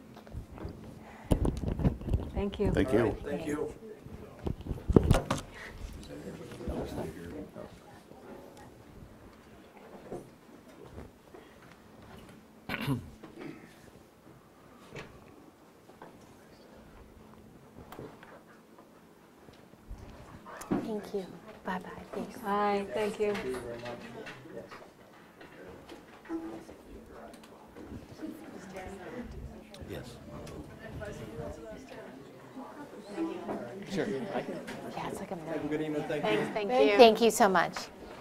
Thank you. Thank you. Right, thank you. Thank you. Bye-bye. Thanks. Bye, thank you. Thank you very much. Yes. Sure. Yeah, it's like a Have a good evening. Thank you. Thank you. Thank you so much.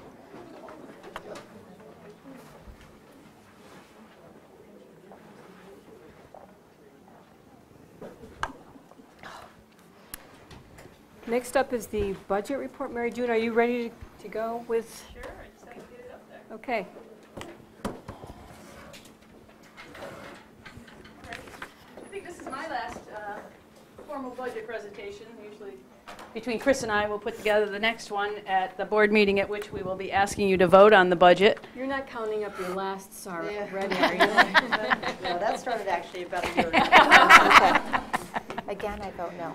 Next up is the budget report. Mary June, are you ready to go with? Sure, I just have to get it up there. Okay. I think this is my last formal budget presentation. Usually between Chris and I, we'll put together the next one at the board meeting at which we will be asking you to vote on the budget. You're not counting up your last SAR Yeah. ready, are you? No, that started actually about a year ago. Again, I vote no.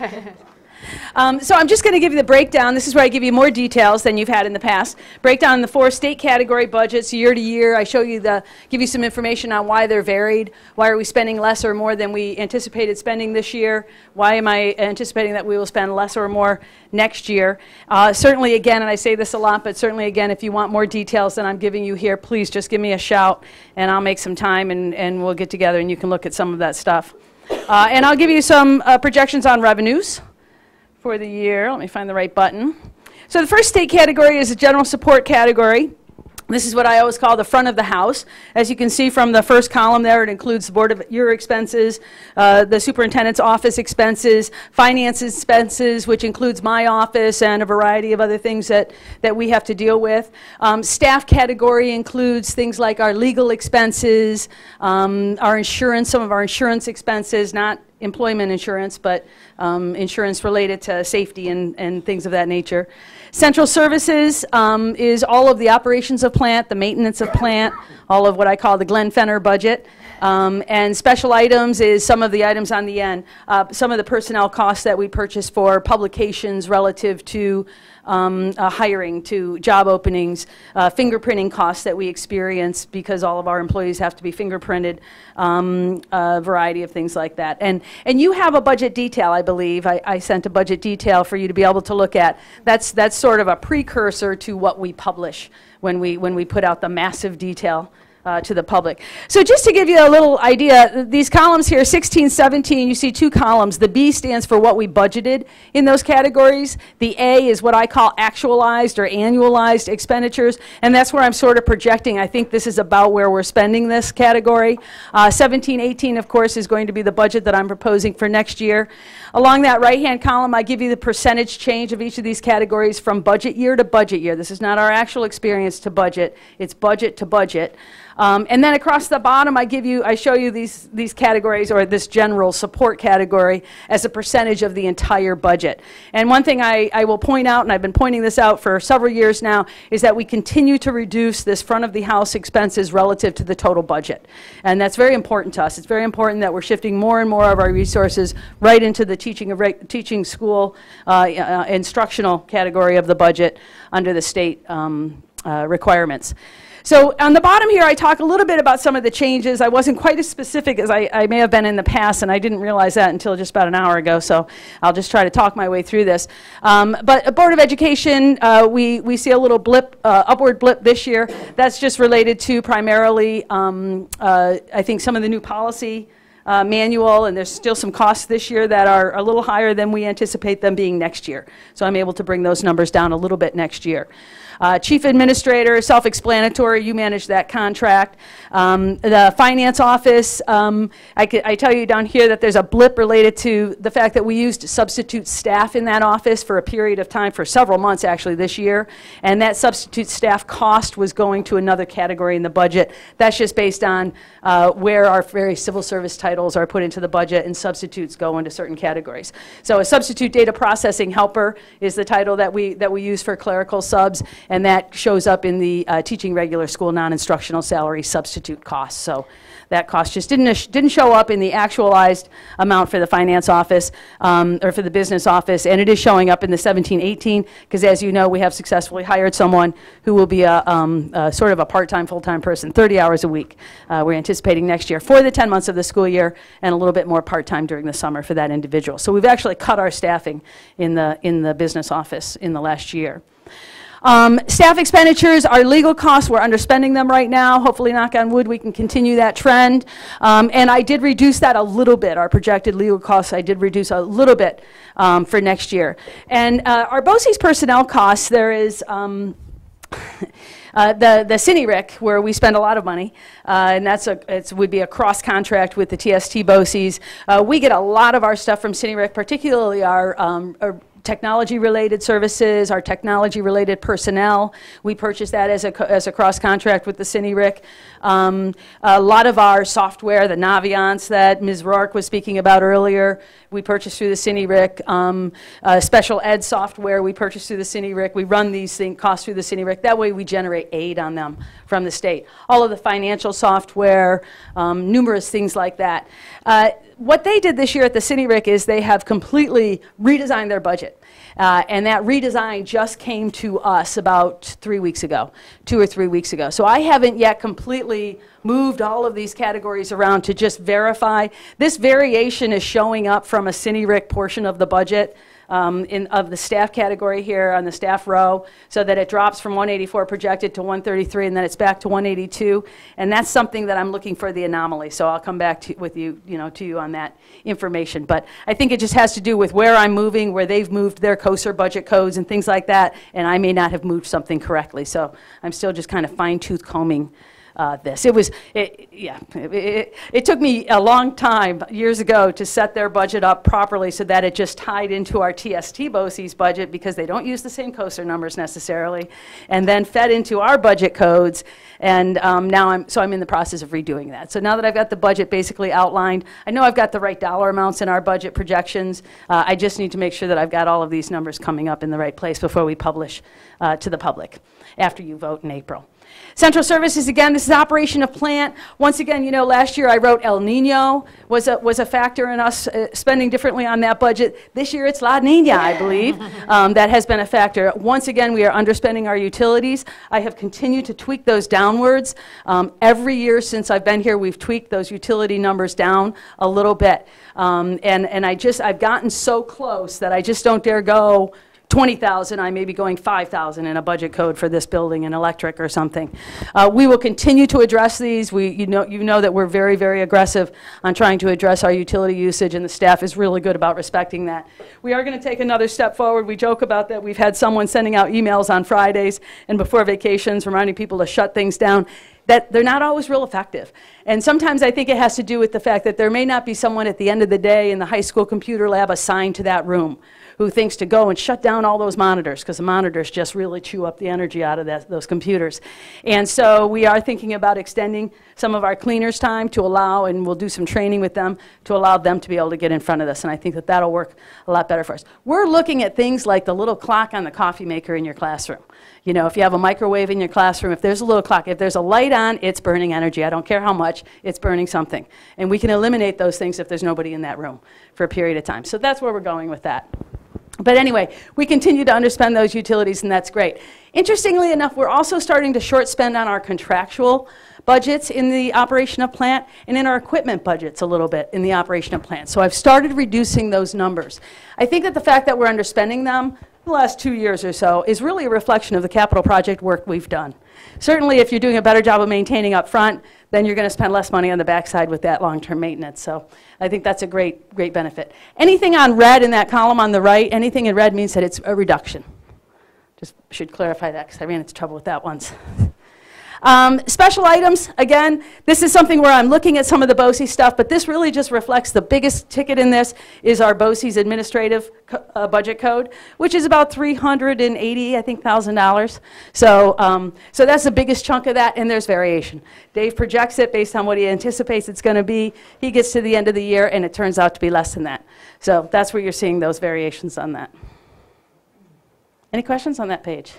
So I'm just going to give you the breakdown. This is where I give you more details than you've had in the past. Breakdown in the 4 state category budgets year to year. I show you give you some information on why they're varied. Why are we spending less or more than we anticipated spending this year? Why am I anticipating that we will spend less or more next year? Certainly, again, and I say this a lot, but certainly, again, if you want more details than I'm giving you here, please just give me a shout, and I'll make some time, and we'll get together, and you can look at some of that stuff. And I'll give you some projections on revenues for the year. Let me find the right button. So the first state category is a general support category. This is what I always call the front of the house. As you can see from the first column there, it includes the board of your expenses, the superintendent's office expenses, finance expenses, which includes my office and a variety of other things that we have to deal with. Staff category includes things like our legal expenses, our insurance, some of our insurance expenses, not employment insurance, but insurance related to safety and things of that nature. Central services is all of the operations of plant, the maintenance of plant, all of what I call the Glenn Fenner budget. And special items is some of the items on the end, some of the personnel costs that we purchase for publications relative to hiring, to job openings, fingerprinting costs that we experience because all of our employees have to be fingerprinted, a variety of things like that. And you have a budget detail, I believe. I sent a budget detail for you to be able to look at. That's sort of a precursor to what we publish when we put out the massive detail to the public. So just to give you a little idea, these columns here, 16, 17, you see 2 columns. The B stands for what we budgeted in those categories. The A is what I call actualized or annualized expenditures, and that's where I'm sort of projecting. I think this is about where we're spending this category. 17, 18, of course, is going to be the budget that I'm proposing for next year. Along that right-hand column, I give you the percentage change of each of these categories from budget year to budget year. This is not our actual experience to budget. It's budget to budget. And then across the bottom, I show you these categories, or this general support category, as a percentage of the entire budget. And one thing I will point out, and I've been pointing this out for several years now, is that we continue to reduce this front of the house expenses relative to the total budget. And that's very important to us. It's very important that we're shifting more and more of our resources right into the teaching school instructional category of the budget under the state requirements. So on the bottom here, I talk a little bit about some of the changes. I wasn't quite as specific as I may have been in the past, and I didn't realize that until just about an hour ago, so I'll just try to talk my way through this. But Board of Education, we see a little blip, upward blip this year. That's just related to primarily, I think, some of the new policy manual, and there's still some costs this year that are a little higher than we anticipate them being next year. So I'm able to bring those numbers down a little bit next year. Chief Administrator, self-explanatory, you manage that contract. The Finance Office, I tell you down here that there's a blip related to the fact that we used substitute staff in that office for a period of time, for several months actually this year, and that substitute staff cost was going to another category in the budget. That's just based on where our various civil service titles are put into the budget, and substitutes go into certain categories. So a substitute data processing helper is the title that we use for clerical subs, and that shows up in the teaching regular school non-instructional salary substitute costs. So that cost just didn't show up in the actualized amount for the finance office or for the business office, and it is showing up in the 17-18 because, as you know, we have successfully hired someone who will be a sort of a part-time, full-time person, 30 hours a week. We're anticipating next year for the 10 months of the school year, and a little bit more part-time during the summer for that individual. So we've actually cut our staffing in the business office in the last year. Staff expenditures, our legal costs, we're underspending them right now. Hopefully, knock on wood, we can continue that trend. And I did reduce that a little bit. Our projected legal costs, I did reduce a little bit for next year. And our BOCES personnel costs, there is the CineRIC, where we spend a lot of money, and it would be a cross contract with the TST BOCES. We get a lot of our stuff from CineRIC, particularly our technology-related services, our technology-related personnel. We purchase that as a cross-contract with the CineRIC. A lot of our software, the Naviance that Ms. Rourke was speaking about earlier, we purchase through the CineRIC. Special ed software we purchase through the CineRIC. We run these costs through the CineRIC. That way we generate aid on them from the state. All of the financial software, numerous things like that. What they did this year at the CineRIC is they have completely redesigned their budget. And that redesign just came to us about 2 or 3 weeks ago. So I haven't yet completely moved all of these categories around to just verify. This variation is showing up from a CineRIC portion of the budget of the staff category here on the staff row, so that it drops from 184 projected to 133, and then it's back to 182. And that's something that I'm looking for the anomaly. So I'll come back to you on that information. But I think it just has to do with where I'm moving, where they've moved their COSER budget codes and things like that, and I may not have moved something correctly. So I'm still just kind of fine-tooth combing this. It took me a long time, years ago, to set their budget up properly so that it just tied into our TST BOCES budget, because they don't use the same COSER numbers necessarily, and then fed into our budget codes. And now I'm in the process of redoing that. So now that I've got the budget basically outlined, I know I've got the right dollar amounts in our budget projections. I just need to make sure that I've got all of these numbers coming up in the right place before we publish to the public after you vote in April. Central services, again, this is operation of plant. Once again, you know, last year I wrote El Nino was a factor in us spending differently on that budget. This year it's La Nina, I believe, that has been a factor. Once again, we are underspending our utilities. I have continued to tweak those downwards. Every year since I've been here, we've tweaked those utility numbers down a little bit. And I've gotten so close that I just don't dare go 20,000, I may be going 5,000 in a budget code for this building in electric or something. We will continue to address these. You know that we're very, very aggressive on trying to address our utility usage, and the staff is really good about respecting that. We are going to take another step forward. We joke about that. We've had someone sending out emails on Fridays and before vacations reminding people to shut things down. That they're not always real effective. And sometimes I think it has to do with the fact that there may not be someone at the end of the day in the high school computer lab assigned to that room who thinks to go and shut down all those monitors, because the monitors just really chew up the energy out of those computers. And so we are thinking about extending some of our cleaners' time to allow, and we'll do some training with them, to allow them to be able to get in front of this. And I think that that'll work a lot better for us. We're looking at things like the little clock on the coffee maker in your classroom. You know, if you have a microwave in your classroom, if there's a little clock, if there's a light on, it's burning energy. I don't care how much, it's burning something. And we can eliminate those things if there's nobody in that room for a period of time. So that's where we're going with that. But anyway, we continue to underspend those utilities, and that's great. Interestingly enough, we're also starting to short spend on our contractual budgets in the operation of plant and in our equipment budgets a little bit in the operation of plant. So I've started reducing those numbers. I think that the fact that we're underspending them the last 2 years or so is really a reflection of the capital project work we've done. Certainly, if you're doing a better job of maintaining up front, then you're going to spend less money on the backside with that long-term maintenance. So I think that's a great benefit. Anything on red in that column on the right, anything in red means that it's a reduction. Just should clarify that because I ran into trouble with that once. Special items, again, this is something where I'm looking at some of the BOCES stuff, but this really just reflects the biggest ticket in this is our BOCES administrative budget code, which is about $380, I think, $1,000. So that's the biggest chunk of that, and there's variation. Dave projects it based on what he anticipates it's going to be. He gets to the end of the year, and it turns out to be less than that. So that's where you're seeing those variations on that. Any questions on that page?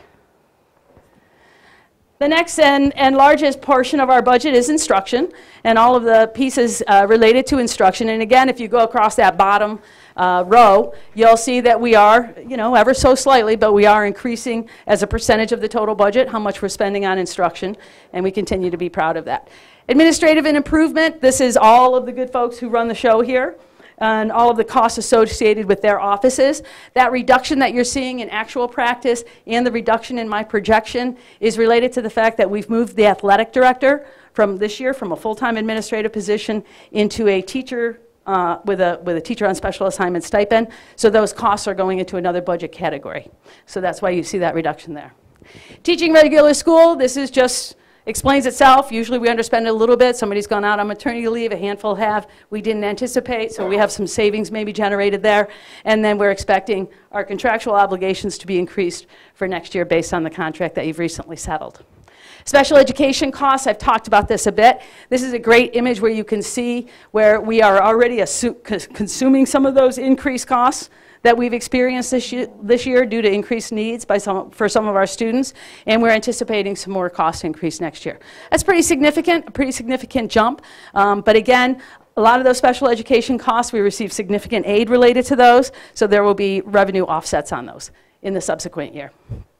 The next and largest portion of our budget is instruction, and all of the pieces related to instruction. And again, if you go across that bottom row, you'll see that we are, ever so slightly, but we are increasing as a percentage of the total budget how much we're spending on instruction, and we continue to be proud of that. Administrative and improvement, this is all of the good folks who run the show here, and all of the costs associated with their offices. That reduction that you're seeing in actual practice and the reduction in my projection is related to the fact that we've moved the athletic director from this year from a full-time administrative position into a teacher with a teacher on special assignment stipend. So those costs are going into another budget category. So that's why you see that reduction there. Teaching regular school, this is just explains itself. Usually we underspend it a little bit. Somebody's gone out on maternity leave, a handful have. We didn't anticipate, so we have some savings maybe generated there. And then we're expecting our contractual obligations to be increased for next year based on the contract that you've recently settled. Special education costs, I've talked about this a bit. This is a great image where you can see where we are already consuming some of those increased costs that we've experienced this year due to increased needs for some of our students, and we're anticipating some more cost increase next year. That's pretty significant, a pretty significant jump, but again, a lot of those special education costs, we receive significant aid related to those, so there will be revenue offsets on those in the subsequent year.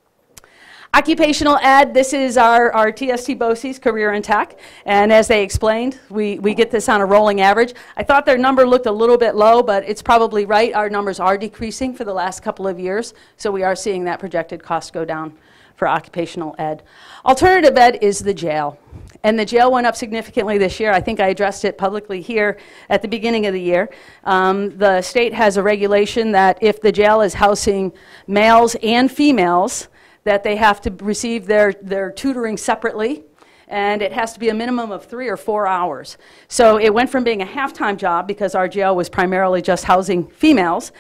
Occupational ed, this is our TST BOCES, Career and Tech, and as they explained, we get this on a rolling average. I thought their number looked a little bit low, but it's probably right. Our numbers are decreasing for the last couple of years, so we are seeing that projected cost go down for occupational ed. Alternative ed is the jail, and the jail went up significantly this year. I think I addressed it publicly here at the beginning of the year. The state has a regulation that if the jail is housing males and females, that they have to receive their tutoring separately, and it has to be a minimum of 3 or 4 hours. So it went from being a half-time job because our jail was primarily just housing males,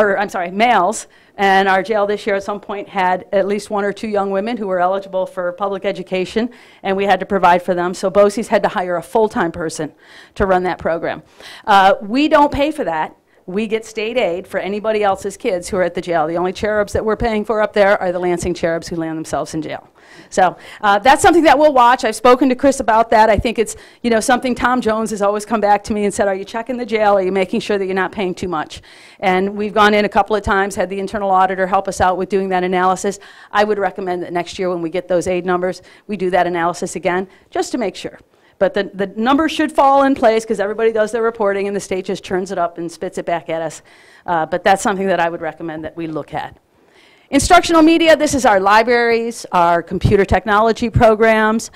and our jail this year at some point had at least 1 or 2 young women who were eligible for public education, and we had to provide for them. So BOCES had to hire a full-time person to run that program. We don't pay for that. We get state aid for anybody else's kids who are at the jail. The only cherubs that we're paying for up there are the Lansing cherubs who land themselves in jail. So that's something that we'll watch. I've spoken to Chris about that. I think it's something Tom Jones has always come back to me and said, are you checking the jail? Are you making sure that you're not paying too much? And we've gone in a couple of times, had the internal auditor help us out with doing that analysis. I would recommend that next year when we get those aid numbers, we do that analysis again, just to make sure. But the numbers should fall in place because everybody does their reporting and the state just churns it up and spits it back at us. But that's something that I would recommend that we look at. Instructional media, this is our libraries, our computer technology programs.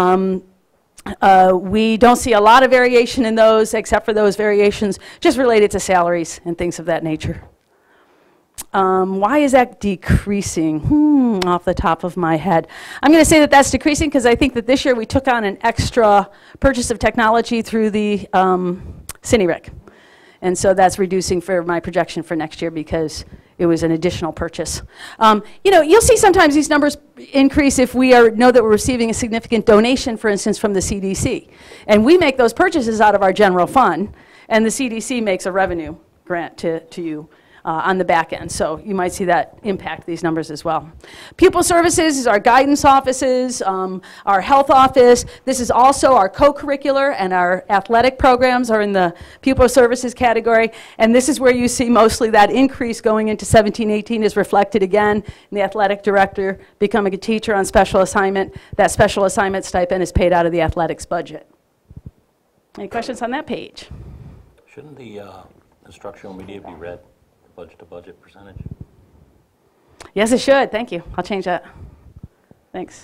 We don't see a lot of variation in those except for those variations just related to salaries and things of that nature. Why is that decreasing? Off the top of my head. I'm going to say that that's decreasing because I think that this year we took on an extra purchase of technology through the CineRIC. And so that's reducing for my projection for next year because it was an additional purchase. You'll see sometimes these numbers increase if we know that we're receiving a significant donation, for instance, from the CDC. And we make those purchases out of our general fund, and the CDC makes a revenue grant to you. on the back end. So you might see that impact these numbers as well. Pupil services is our guidance offices, our health office. This is also our co-curricular and our athletic programs are in the pupil services category. And this is where you see mostly that increase going into 17-18 is reflected again in the athletic director becoming a teacher on special assignment. That special assignment stipend is paid out of the athletics budget. Any questions on that page? Shouldn't the instructional media be read, budget-to-budget percentage? Yes, it should. Thank you. I'll change that. Thanks.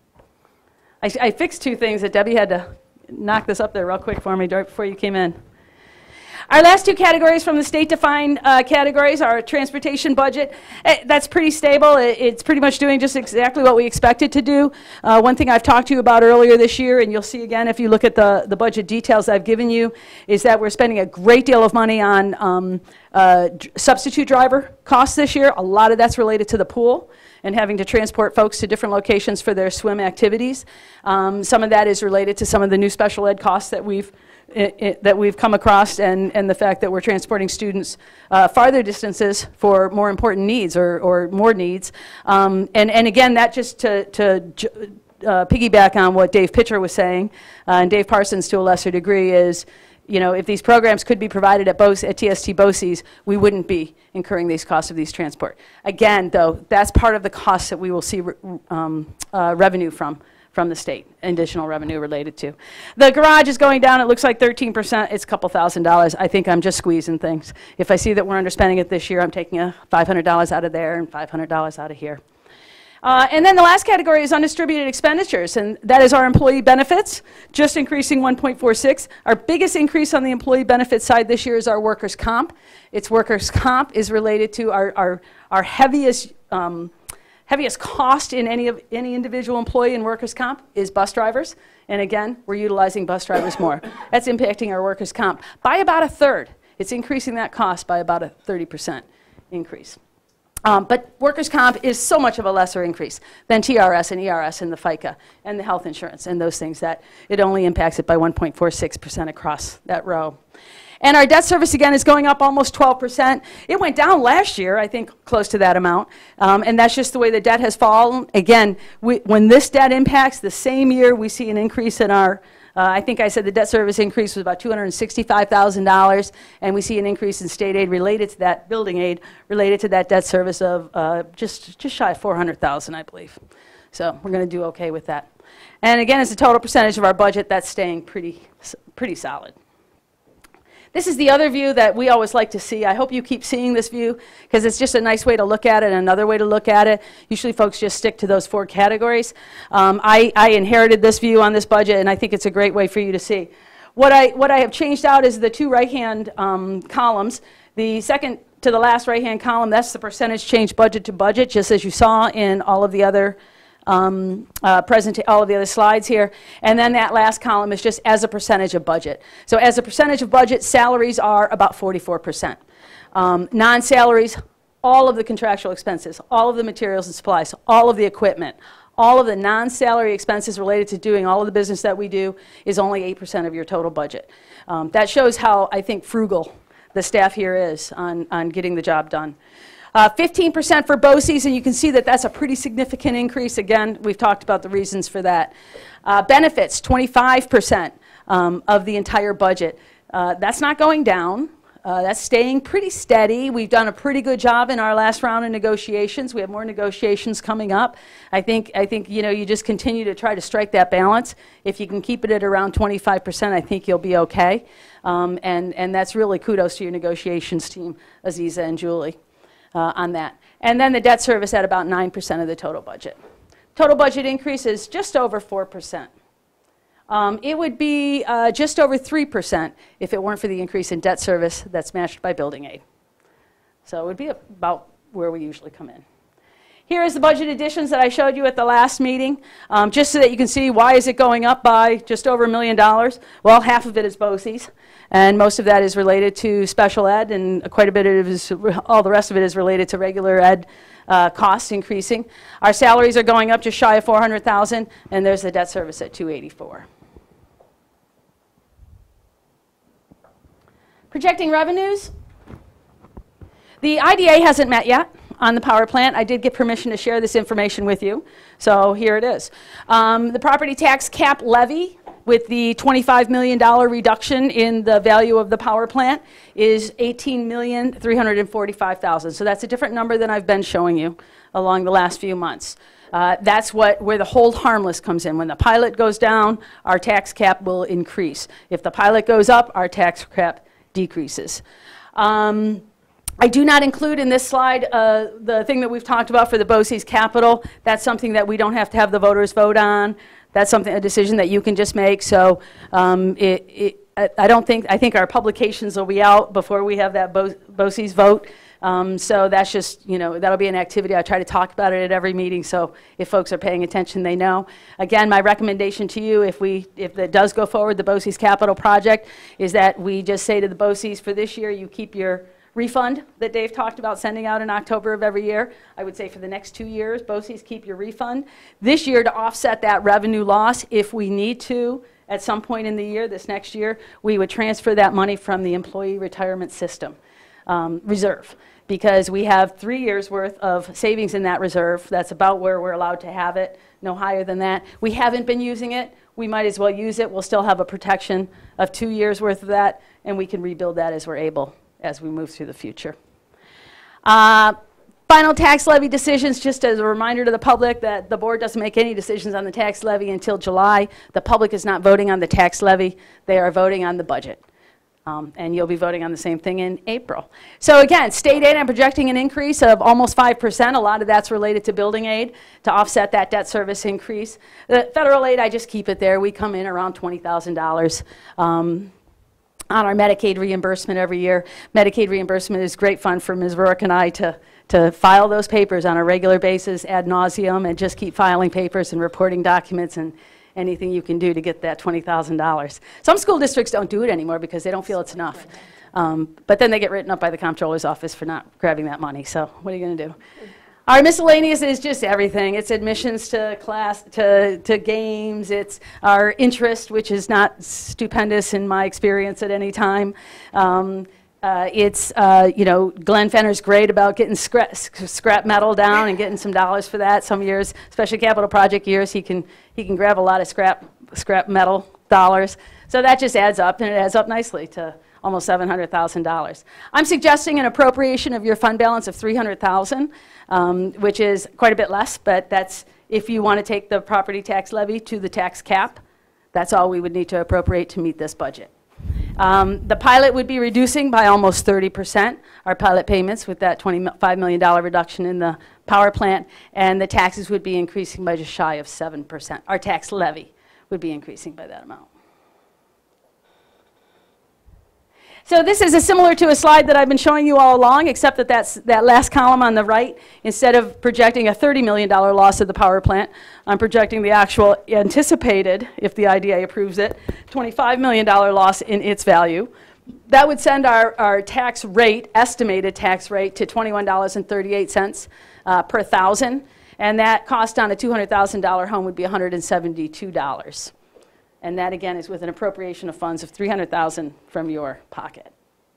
I fixed two things that Debbie had to knock this up there real quick for me right before you came in. Our last two categories from the state-defined categories are transportation budget. That's pretty stable. It's pretty much doing just exactly what we expect it to do. One thing I've talked to you about earlier this year, and you'll see again if you look at the budget details I've given you, is that we're spending a great deal of money on substitute driver costs this year. A lot of that's related to the pool and having to transport folks to different locations for their swim activities. Some of that is related to some of the new special ed costs that we've come across and the fact that we're transporting students farther distances for more important needs or more needs. And again, that just to piggyback on what Dave Pitcher was saying, and Dave Parsons to a lesser degree is, you know, if these programs could be provided at TST BOCES, we wouldn't be incurring these costs of these transport. Again, though, that's part of the costs that we will see revenue from the state, additional revenue related to. The garage is going down, it looks like 13%, it's a couple $1,000s. I think I'm just squeezing things. If I see that we're underspending it this year, I'm taking $500 out of there and $500 out of here. And then the last category is undistributed expenditures, and that is our employee benefits, just increasing 1.46. Our biggest increase on the employee benefit side this year is our workers' comp. Its workers' comp is related to our heaviest cost in any individual employee in workers' comp is bus drivers. And again, we're utilizing bus drivers more. That's impacting our workers' comp by about a third. It's increasing that cost by about a 30% increase. But workers' comp is so much of a lesser increase than TRS and ERS and the FICA and the health insurance and those things that it only impacts it by 1.46% across that row. And our debt service, again, is going up almost 12%. It went down last year, I think, close to that amount. And that's just the way the debt has fallen. Again, when this debt impacts, the same year we see an increase in our, I think I said the debt service increase was about $265,000. And we see an increase in state aid related to that, building aid, related to that debt service of just shy of $400,000, I believe. So we're going to do okay with that. And again, as a total percentage of our budget, that's staying pretty solid. This is the other view that we always like to see. I hope you keep seeing this view because it's just a nice way to look at it and another way to look at it. Usually folks just stick to those four categories. I inherited this view on this budget, and I think it's a great way for you to see. What I have changed out is the two right-hand columns. The second to the last right-hand column, that's the percentage change budget to budget, just as you saw in all of the other all of the other slides here. And then that last column is just as a percentage of budget. So as a percentage of budget, salaries are about 44%. Non-salaries, all of the contractual expenses, all of the materials and supplies, all of the equipment, all of the non-salary expenses related to doing all of the business that we do is only 8% of your total budget. That shows how, I think, frugal the staff here is on getting the job done. 15% for BOCES, and you can see that that's a pretty significant increase. Again, we've talked about the reasons for that. Benefits, 25% of the entire budget. That's not going down. That's staying pretty steady. We've done a pretty good job in our last round of negotiations. We have more negotiations coming up. I think you know, you just continue to try to strike that balance. If you can keep it at around 25%, I think you'll be okay. And that's really kudos to your negotiations team, Aziza and Julie. On that. And then the debt service at about 9% of the total budget. Total budget increase is just over 4%. It would be just over 3% if it weren't for the increase in debt service that's matched by building aid. So it would be about where we usually come in. Here is the budget additions that I showed you at the last meeting, just so that you can see why is it going up by just over $1 million. Well, half of it is BOCES, and most of that is related to special ed, and quite a bit of it is, all the rest of it is related to regular ed costs increasing. Our salaries are going up just shy of $400,000, and there's the debt service at $284. Projecting revenues. The IDA hasn't met yet on the power plant. I did get permission to share this information with you, so here it is. The property tax cap levy with the $25 million reduction in the value of the power plant is $18,345,000. So that's a different number than I've been showing you along the last few months. That's where the hold harmless comes in. When the pilot goes down, our tax cap will increase. If the pilot goes up, our tax cap decreases. I do not include in this slide the thing that we've talked about for the BOCES capital. That's something that we don't have to have the voters vote on. That's a decision that you can just make. So I think our publications will be out before we have that BOCES vote. So that's just, that'll be an activity. I try to talk about it at every meeting, so if folks are paying attention, they know. Again, my recommendation to you, if it does go forward, the BOCES capital project, is that we just say to the BOCES for this year, you keep your refund that Dave talked about sending out in October of every year. I would say for the next 2 years, BOCES keep your refund. This year, to offset that revenue loss, if we need to, at some point in the year, this next year, we would transfer that money from the employee retirement system reserve, because we have 3 years worth of savings in that reserve. That's about where we're allowed to have it, no higher than that. We haven't been using it. We might as well use it. We'll still have a protection of 2 years worth of that, and we can rebuild that as we're able, as we move through the future. Final tax levy decisions, just as a reminder to the public that the board doesn't make any decisions on the tax levy until July. The public is not voting on the tax levy. They are voting on the budget. And you'll be voting on the same thing in April. So again, state aid, I'm projecting an increase of almost 5%. A lot of that's related to building aid to offset that debt service increase. The federal aid, I just keep it there. We come in around $20,000 on our Medicaid reimbursement every year. Medicaid reimbursement is great fun for Ms. Rourke and I to file those papers on a regular basis ad nauseum and just keep filing papers and reporting documents and anything you can do to get that $20,000. Some school districts don't do it anymore because they don't feel it's enough. But then they get written up by the comptroller's office for not grabbing that money. So what are you going to do? Our miscellaneous is just everything. It's admissions to class, to games. It's our interest, which is not stupendous in my experience at any time. Glenn Fenner's great about getting scrap metal down and getting some dollars for that. Some years, especially capital project years, he can grab a lot of scrap metal dollars. So that just adds up, and it adds up nicely to almost $700,000. I'm suggesting an appropriation of your fund balance of $300,000, which is quite a bit less, but that's if you want to take the property tax levy to the tax cap. That's all we would need to appropriate to meet this budget. The pilot would be reducing by almost 30%, our pilot payments, with that $25 million reduction in the power plant, and the taxes would be increasing by just shy of 7%. Our tax levy would be increasing by that amount. So this is similar to a slide that I've been showing you all along, except that that last column on the right, instead of projecting a $30 million loss of the power plant, I'm projecting the actual anticipated, if the IDA approves it, $25 million loss in its value. That would send our tax rate, estimated tax rate, to $21.38 per thousand, and that cost on a $200,000 home would be $172. And that, again, is with an appropriation of funds of $300,000 from your pocket.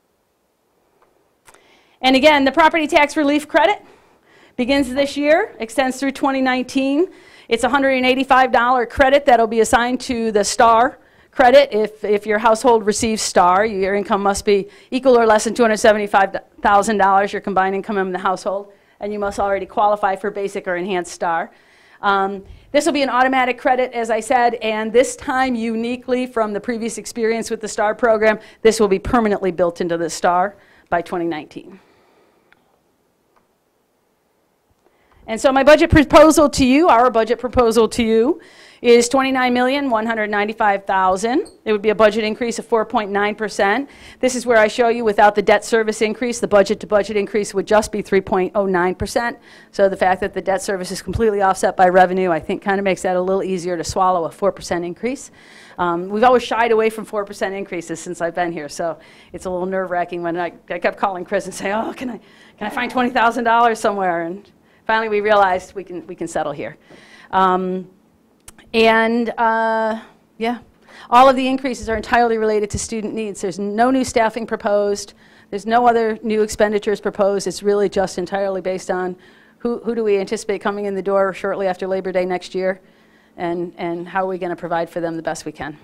And again, the property tax relief credit begins this year, extends through 2019. It's a $185 credit that will be assigned to the STAR credit. If your household receives STAR, your income must be equal or less than $275,000, your combined income in the household, and you must already qualify for basic or enhanced STAR. This will be an automatic credit, as I said, and this time, uniquely from the previous experience with the STAR program, this will be permanently built into the STAR by 2019. And so my budget proposal to you, our budget proposal to you, is $29,195,000. It would be a budget increase of 4.9%. This is where I show you without the debt service increase, the budget to budget increase would just be 3.09%. So the fact that the debt service is completely offset by revenue, I think kind of makes that a little easier to swallow, a 4% increase. We've always shied away from 4% increases since I've been here, so it's a little nerve-wracking when I kept calling Chris and say, oh, can I find $20,000 somewhere? And finally we realized we can settle here. Yeah, All of the increases are entirely related to student needs. There's no new staffing proposed. There's no other new expenditures proposed. It's really just entirely based on who do we anticipate coming in the door shortly after Labor Day next year, and how are we going to provide for them the best we can.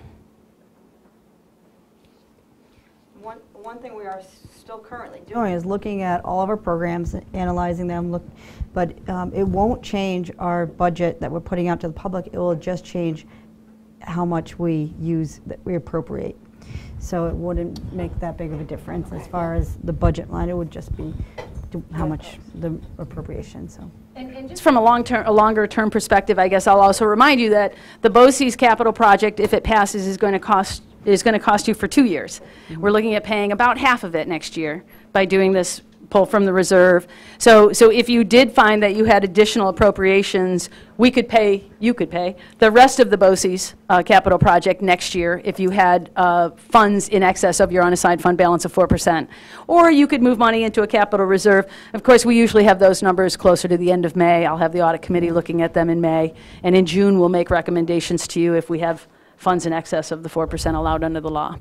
One thing we are still currently doing is looking at all of our programs, analyzing them, but it won't change our budget that we're putting out to the public. It will just change how much we use, that we appropriate. So it wouldn't make that big of a difference as far as the budget line. It would just be how much the appropriation. So. And just from a longer-term perspective, I guess I'll also remind you that the BOCES capital project, if it passes, is going to cost you for 2 years. We're looking at paying about half of it next year by doing this pull from the reserve. So if you did find that you had additional appropriations, you could pay the rest of the BOCES capital project next year if you had funds in excess of your unassigned fund balance of 4%. Or you could move money into a capital reserve. Of course, we usually have those numbers closer to the end of May. I'll have the audit committee looking at them in May. And in June, we'll make recommendations to you if we have funds in excess of the 4% allowed under the law.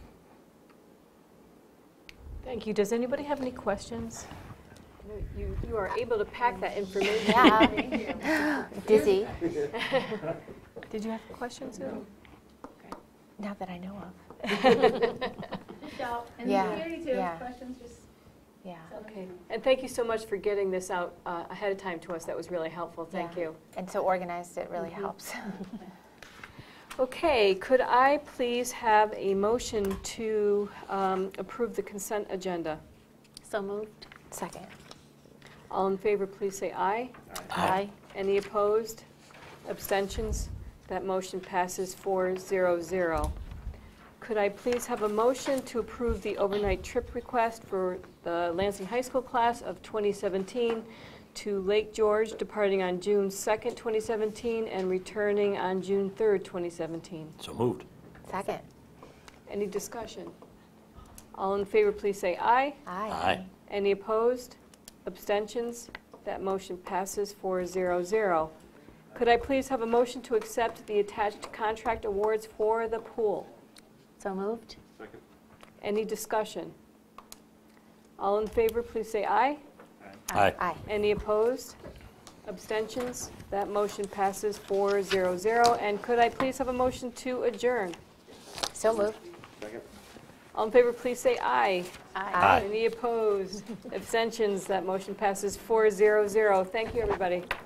Thank you. Does anybody have any questions? You are able to pack that information. Yeah. Dizzy. Did you have questions? No. Not that I know of. And Yeah, the community too, yeah. questions, just Yeah. Okay. And thank you so much for getting this out ahead of time to us. That was really helpful. Thank Yeah. you. And so organized, it really helps. Okay, could I please have a motion to approve the consent agenda? So moved. Second. All in favor, please say aye. Aye. Any opposed? Abstentions? That motion passes 4-0-0. Could I please have a motion to approve the overnight trip request for the Lansing High School class of 2017 to Lake George, departing on June 2nd, 2017, and returning on June 3rd, 2017? So moved. Second. Any discussion? All in favor, please say aye. Aye. Aye. Any opposed? Abstentions? That motion passes 4-0-0. Could I please have a motion to accept the attached contract awards for the pool? So moved. Second. Any discussion? All in favor, please say aye. Aye. Aye. Any opposed? Abstentions? That motion passes 4-0-0. And could I please have a motion to adjourn? So moved. Second. All in favor, please say aye. Aye. Any opposed? Abstentions? That motion passes 4-0-0. Thank you, everybody.